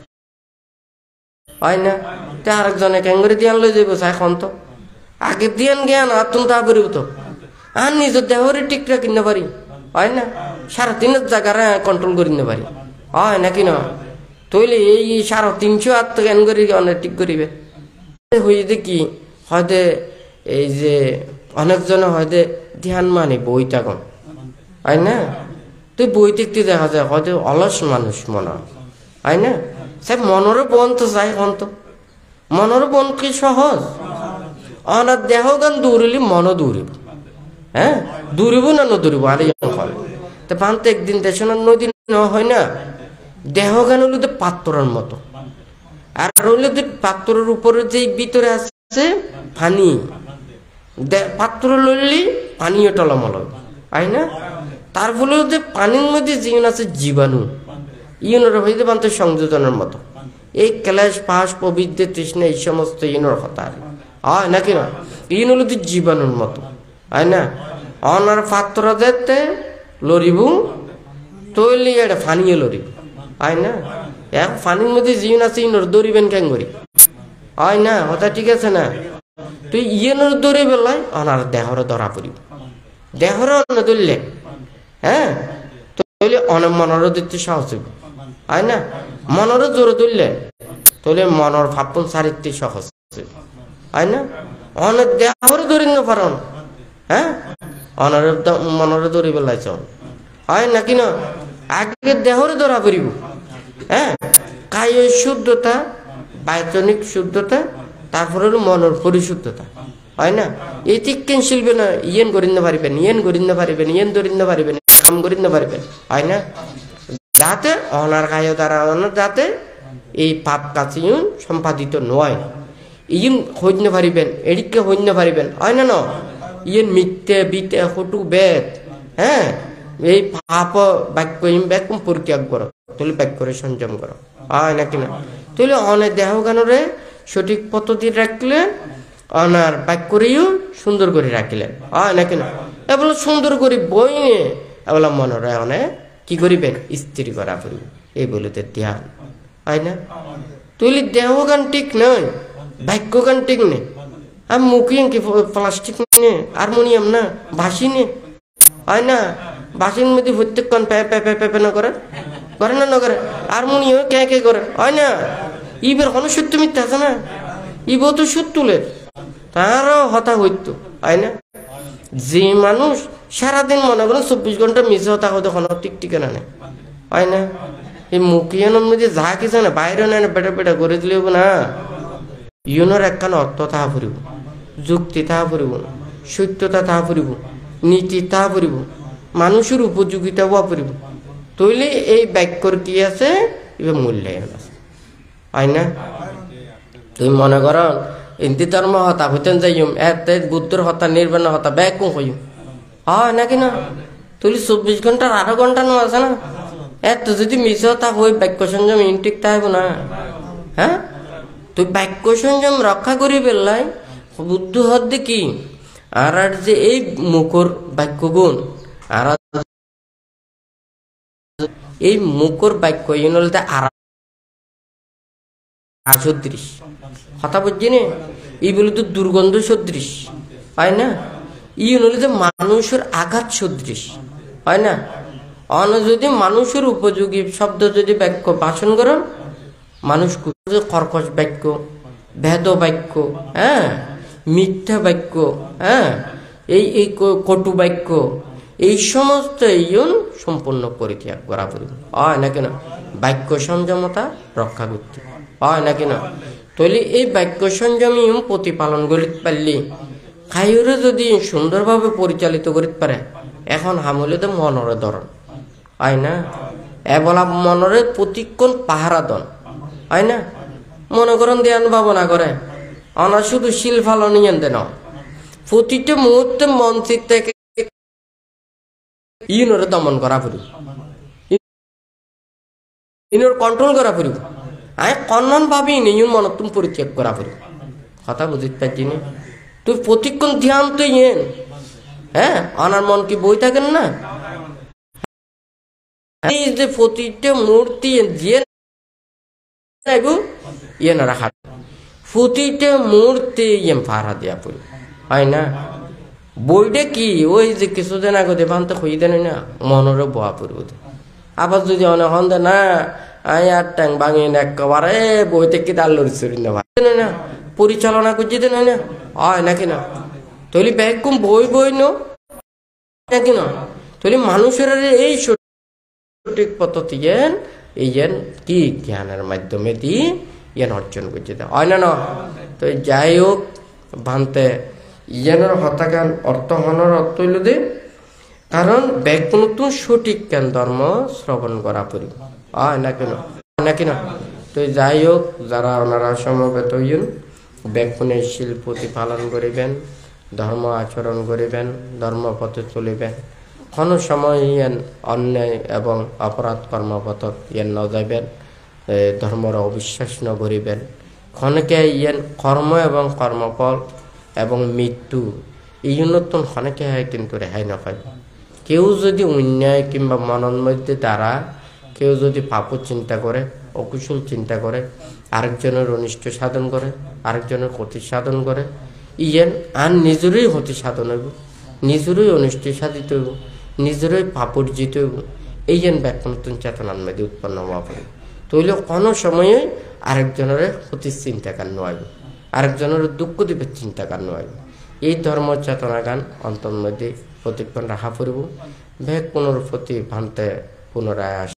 হয় না তে আরেকজনে কেন করে ধ্যান লই যাইব চাই এখন তো আগে ধ্যান জ্ঞান আর তুমি তা পারিব তো আর নিজের দেহরে ঠিকরা কিনতে পারি হয় না 3.5 জায়গায় কন্ট্রোল করে নিতে পারি হয় নাকি না তৈলে এই 350 আত্ম জ্ঞান করে অনেক ঠিক করিবে হইতে কি হয়তো এই যে অনেকজনে হয়তো ধ্যান মানে বই তখন হয় না তুই বই দেখতে দেখা যায় হয়তো অলস মানুষ মনে হয় না সে মনেরও বন তো চাই এখন তো মনের বন কি সহজ অনার দেহ গান দৌড়িলি মনও দৌড়িব হ্যাঁ দৌড়িব না নদৌড়িব আর ফলে তো পান্ত একদিন দেশের নদী হয় না দেহ গান হলো তো পাত্রের মতো আর হইলে তো পাত্রের উপরে যে ভিতরে আছে পানি পাত্র লইলি পানিও টলমল হয় না তার ফলে যে পানির মধ্যে জীবন আছে জীবাণু ইউনোর হইতে পান্ত সংযোজনের মতো এই ক্লেশ পাশ পবিত্র তৃষ্ণা এই সমস্ত ইউনোর কথা হয় নাকি না ইউন হলো তো জীবাণুর মতো হয় না অনার পাত্র যেতে লড়িব তৈলি এটা ফানিয়ে লড়িব হয় না এক ফানির মধ্যে জীবন আছে ইনোর দৌড়িবেন কেন করি হয় না কথা ঠিক আছে না তুই ইয়েনোর দৌড়ে বেলায় অনার দেহরে ধরা পড়িব দেহরে অন্য ধরলে হ্যাঁ তৈলে অনেক মনেরও দিতে সাহস হইব হয় না মনেরও জোরে ধরলে তৈলে মনের ভাবন সারিতে সহজ হয় না অনেক দেহরে ধরি না পারন হ্যাঁ অনরে মনরে ধরি পেলাইছ হয় নাকি না আগে দেহরে ধরা পড়িব হ্যাঁ কায়ের শুদ্ধতা বায়তনিক শুদ্ধতা তারপরে মনের পরিশুদ্ধতা হয় না এই ঠিক কেন শিলবে না ইয়েন করিতে পারিবেন ইয়েন করিতে পারিবেন ইয়েন ধরিতে পারিবেন কাম করিতে পারিবেন হয় না যাতে অনার কায় দ্বারা অনার যাতে এই পাপ কাছে সম্পাদিত নয় ইন হইতে পারিবেন এদিকে হইতে পারিবেন হয় না না ইয়েন মিথ্যে বিতে হটু বেদ হ্যাঁ এই পাপ বাক্য বাক্য পরিত্যাগ করো তাহলে বাক্যরে সংযম করো হয় নাকি না তাহলে অনেক দেহ গানরে সঠিক পদ্ধতি রাখলে অনার বাক্যরেও সুন্দর করে রাখিলেন হয় নাকি না এবার সুন্দর করে বই নিয়ে এবার মনরে অনেক কি করিবেন স্থির করা করিব এই বলিতে ধ্যান হয় না তুই দেহ গান ঠিক নয় বাক্য গান ঠিক নেই আর মুখে কি প্লাস্টিক নে হারমোনিয়াম না বাঁশি নে হয় না বাঁশির মধ্যে প্রত্যেকক্ষণ প্যা প্যা প্যা প্যা না করে করে না না করে হারমোনিয়াম কে কে করে হয় না ইবের কোনো সত্য মিথ্যা আছে না ইবও তো সুদ তুলে তারও হতা হইতো হয় না যে মানুষ সারাদিন মনে করেন 24 ঘন্টা মিশে হতা হতে কোনো ঠিক ঠিকানা নেই হয় না এই মুখিয়ানোর মধ্যে যা কিছু না বাইরে না বেটা বেটা করে দিলেও না ইউনোর একখান অর্থ তাহা ফুরিব যুক্তি তাহা ফুরিব সত্যতা তাহা ফুরিব নীতি তাহা ফুরিব মানুষের উপযোগিতা বা ফুরিব তৈলে এই বাক্যর কি আছে এবার মূল্যায়ন আছে হয় না তুমি মনে কর হিন্দু ধর্ম হতা হইতেন যাইম এতে বুদ্ধর হতা নির্বাণ হতা ব্যাগ হইম হয় নাকি না তুই 24 ঘন্টার 8 ঘন্টা নো আছে না এত যদি মিস হতা হই বাক্য সংযম ইনটিক তাইব না হ্যাঁ তুই বাক্য সংযম রক্ষা করি পেলাই বুদ্ধ হদ্দে কি আর যে এই মুখর বাক্য গুণ আর এই মুখর বাক্য ইনলতে আর সদৃশ কথা বুঝছি নে এই বলে তো দুর্গন্ধ সদৃশ হয় না ই হলে যে মানুষের আঘাত সদৃশ হয় না অন যদি মানুষের উপযোগী শব্দ যদি বাক্য ভাষণ করেন মানুষ কর্কশ বাক্য ভেদ বাক্য হ্যাঁ মিথ্যা বাক্য হ্যাঁ এই কটু বাক্য এই সমস্ত ইয়ন সম্পূর্ণ পরিত্যাগ করা পড়বে হয় না কেন বাক্য সংযমতা রক্ষা করতে হয় না কেন তাহলে এই বাক্য সংযমী প্রতিপালন করিতে পারলি খাইরে যদি সুন্দরভাবে পরিচালিত করিতে পারে এখন হামলে তো মনরে ধরন হয় না এবলা মনরে প্রতিক্ষণ পাহারা দন হয় না মনে করেন ধ্যান ভাবনা করে অনা শুধু শিল ফালন দেন প্রতিটা মুহূর্তে মন চিত্তে ইনরে দমন করা পড়ি ইনর কন্ট্রোল করা পড়ি আয় কন্নন ভাবি নিয়ম মন তুমি পরিত্যাগ করা পড়ি কথা বুঝিতে পারছি না তুই প্রতিক্ষণ ধ্যান তো ইয়েন হ্যাঁ অনার মন কি বই থাকেন না এই যে প্রতিটা মূর্তি দিয়ে ইয়েন রাখা প্রতিটা মূর্তি ইয়েন পাহারা দেওয়া পড়ি হয় না বইটা কি ওই যে কিছুদিন আগে দেবান্ত হই দেন না মনরে বোয়া পড়ব আবার যদি অনেক হন দে না আয় আর ট্যাং ভাঙি একেবারে বইতে কি দাল লড়ি না পরিচালনা করছি দেন না হয় নাকি না তৈলি ব্যাগ কম বই বই নাকি না তৈলি মানুষের এই সঠিক পদ্ধতি এই কি জ্ঞানের মাধ্যমে দিয়ে ইয়ান অর্জন করছে হয় না তো যাই হোক ভান্তে ইয়ানের হতাজ্ঞান অর্থ হনর অর্থ হইল দে কারণ ব্যাগ নতুন সঠিক জ্ঞান ধর্ম শ্রবণ করা পড়ি হয় নাকি না তো যাই হোক যারা ওনারা সমবেত হইন ব্যাকুণের শিল প্রতিপালন করিবেন ধর্ম আচরণ করিবেন ধর্ম পথে চলিবেন কোনো সময় ইয়ান অন্যায় এবং অপরাধ কর্মপথ ইয়ান ন যাইবেন ধর্মর অবিশ্বাস ন করিবেন ক্ষণকে ইয়ান কর্ম এবং কর্মফল এবং মৃত্যু এই নতুন ক্ষণকে কিন্তু রেহাই নপায় কেউ যদি অন্যায় কিংবা মনের মধ্যে দ্বারা কেউ যদি পাপ চিন্তা করে অকুশল চিন্তা করে আরেকজনের অনিষ্ট সাধন করে আরেকজনের ক্ষতি সাধন করে ইয়ান আর নিজেরই ক্ষতি সাধন হইব নিজেরই অনিষ্ট সাধিত হইব নিজেরই পাপর্জিত হইব এই যেন ব্যাখ্যা নতুন চেতনার মধ্যে উৎপন্ন হওয়া পড়ে তৈলে কোনো সময়ে আরেকজনের ক্ষতির চিন্তা কার নয় আরেকজনের দুঃখ দিবে চিন্তা গান নয় এই ধর্ম চেতনা গান অন্তর মধ্যে প্রতিক্ষণ রাখা পড়ব ভেদ পুনরুৎপত্তি ভান্তে পুনরায়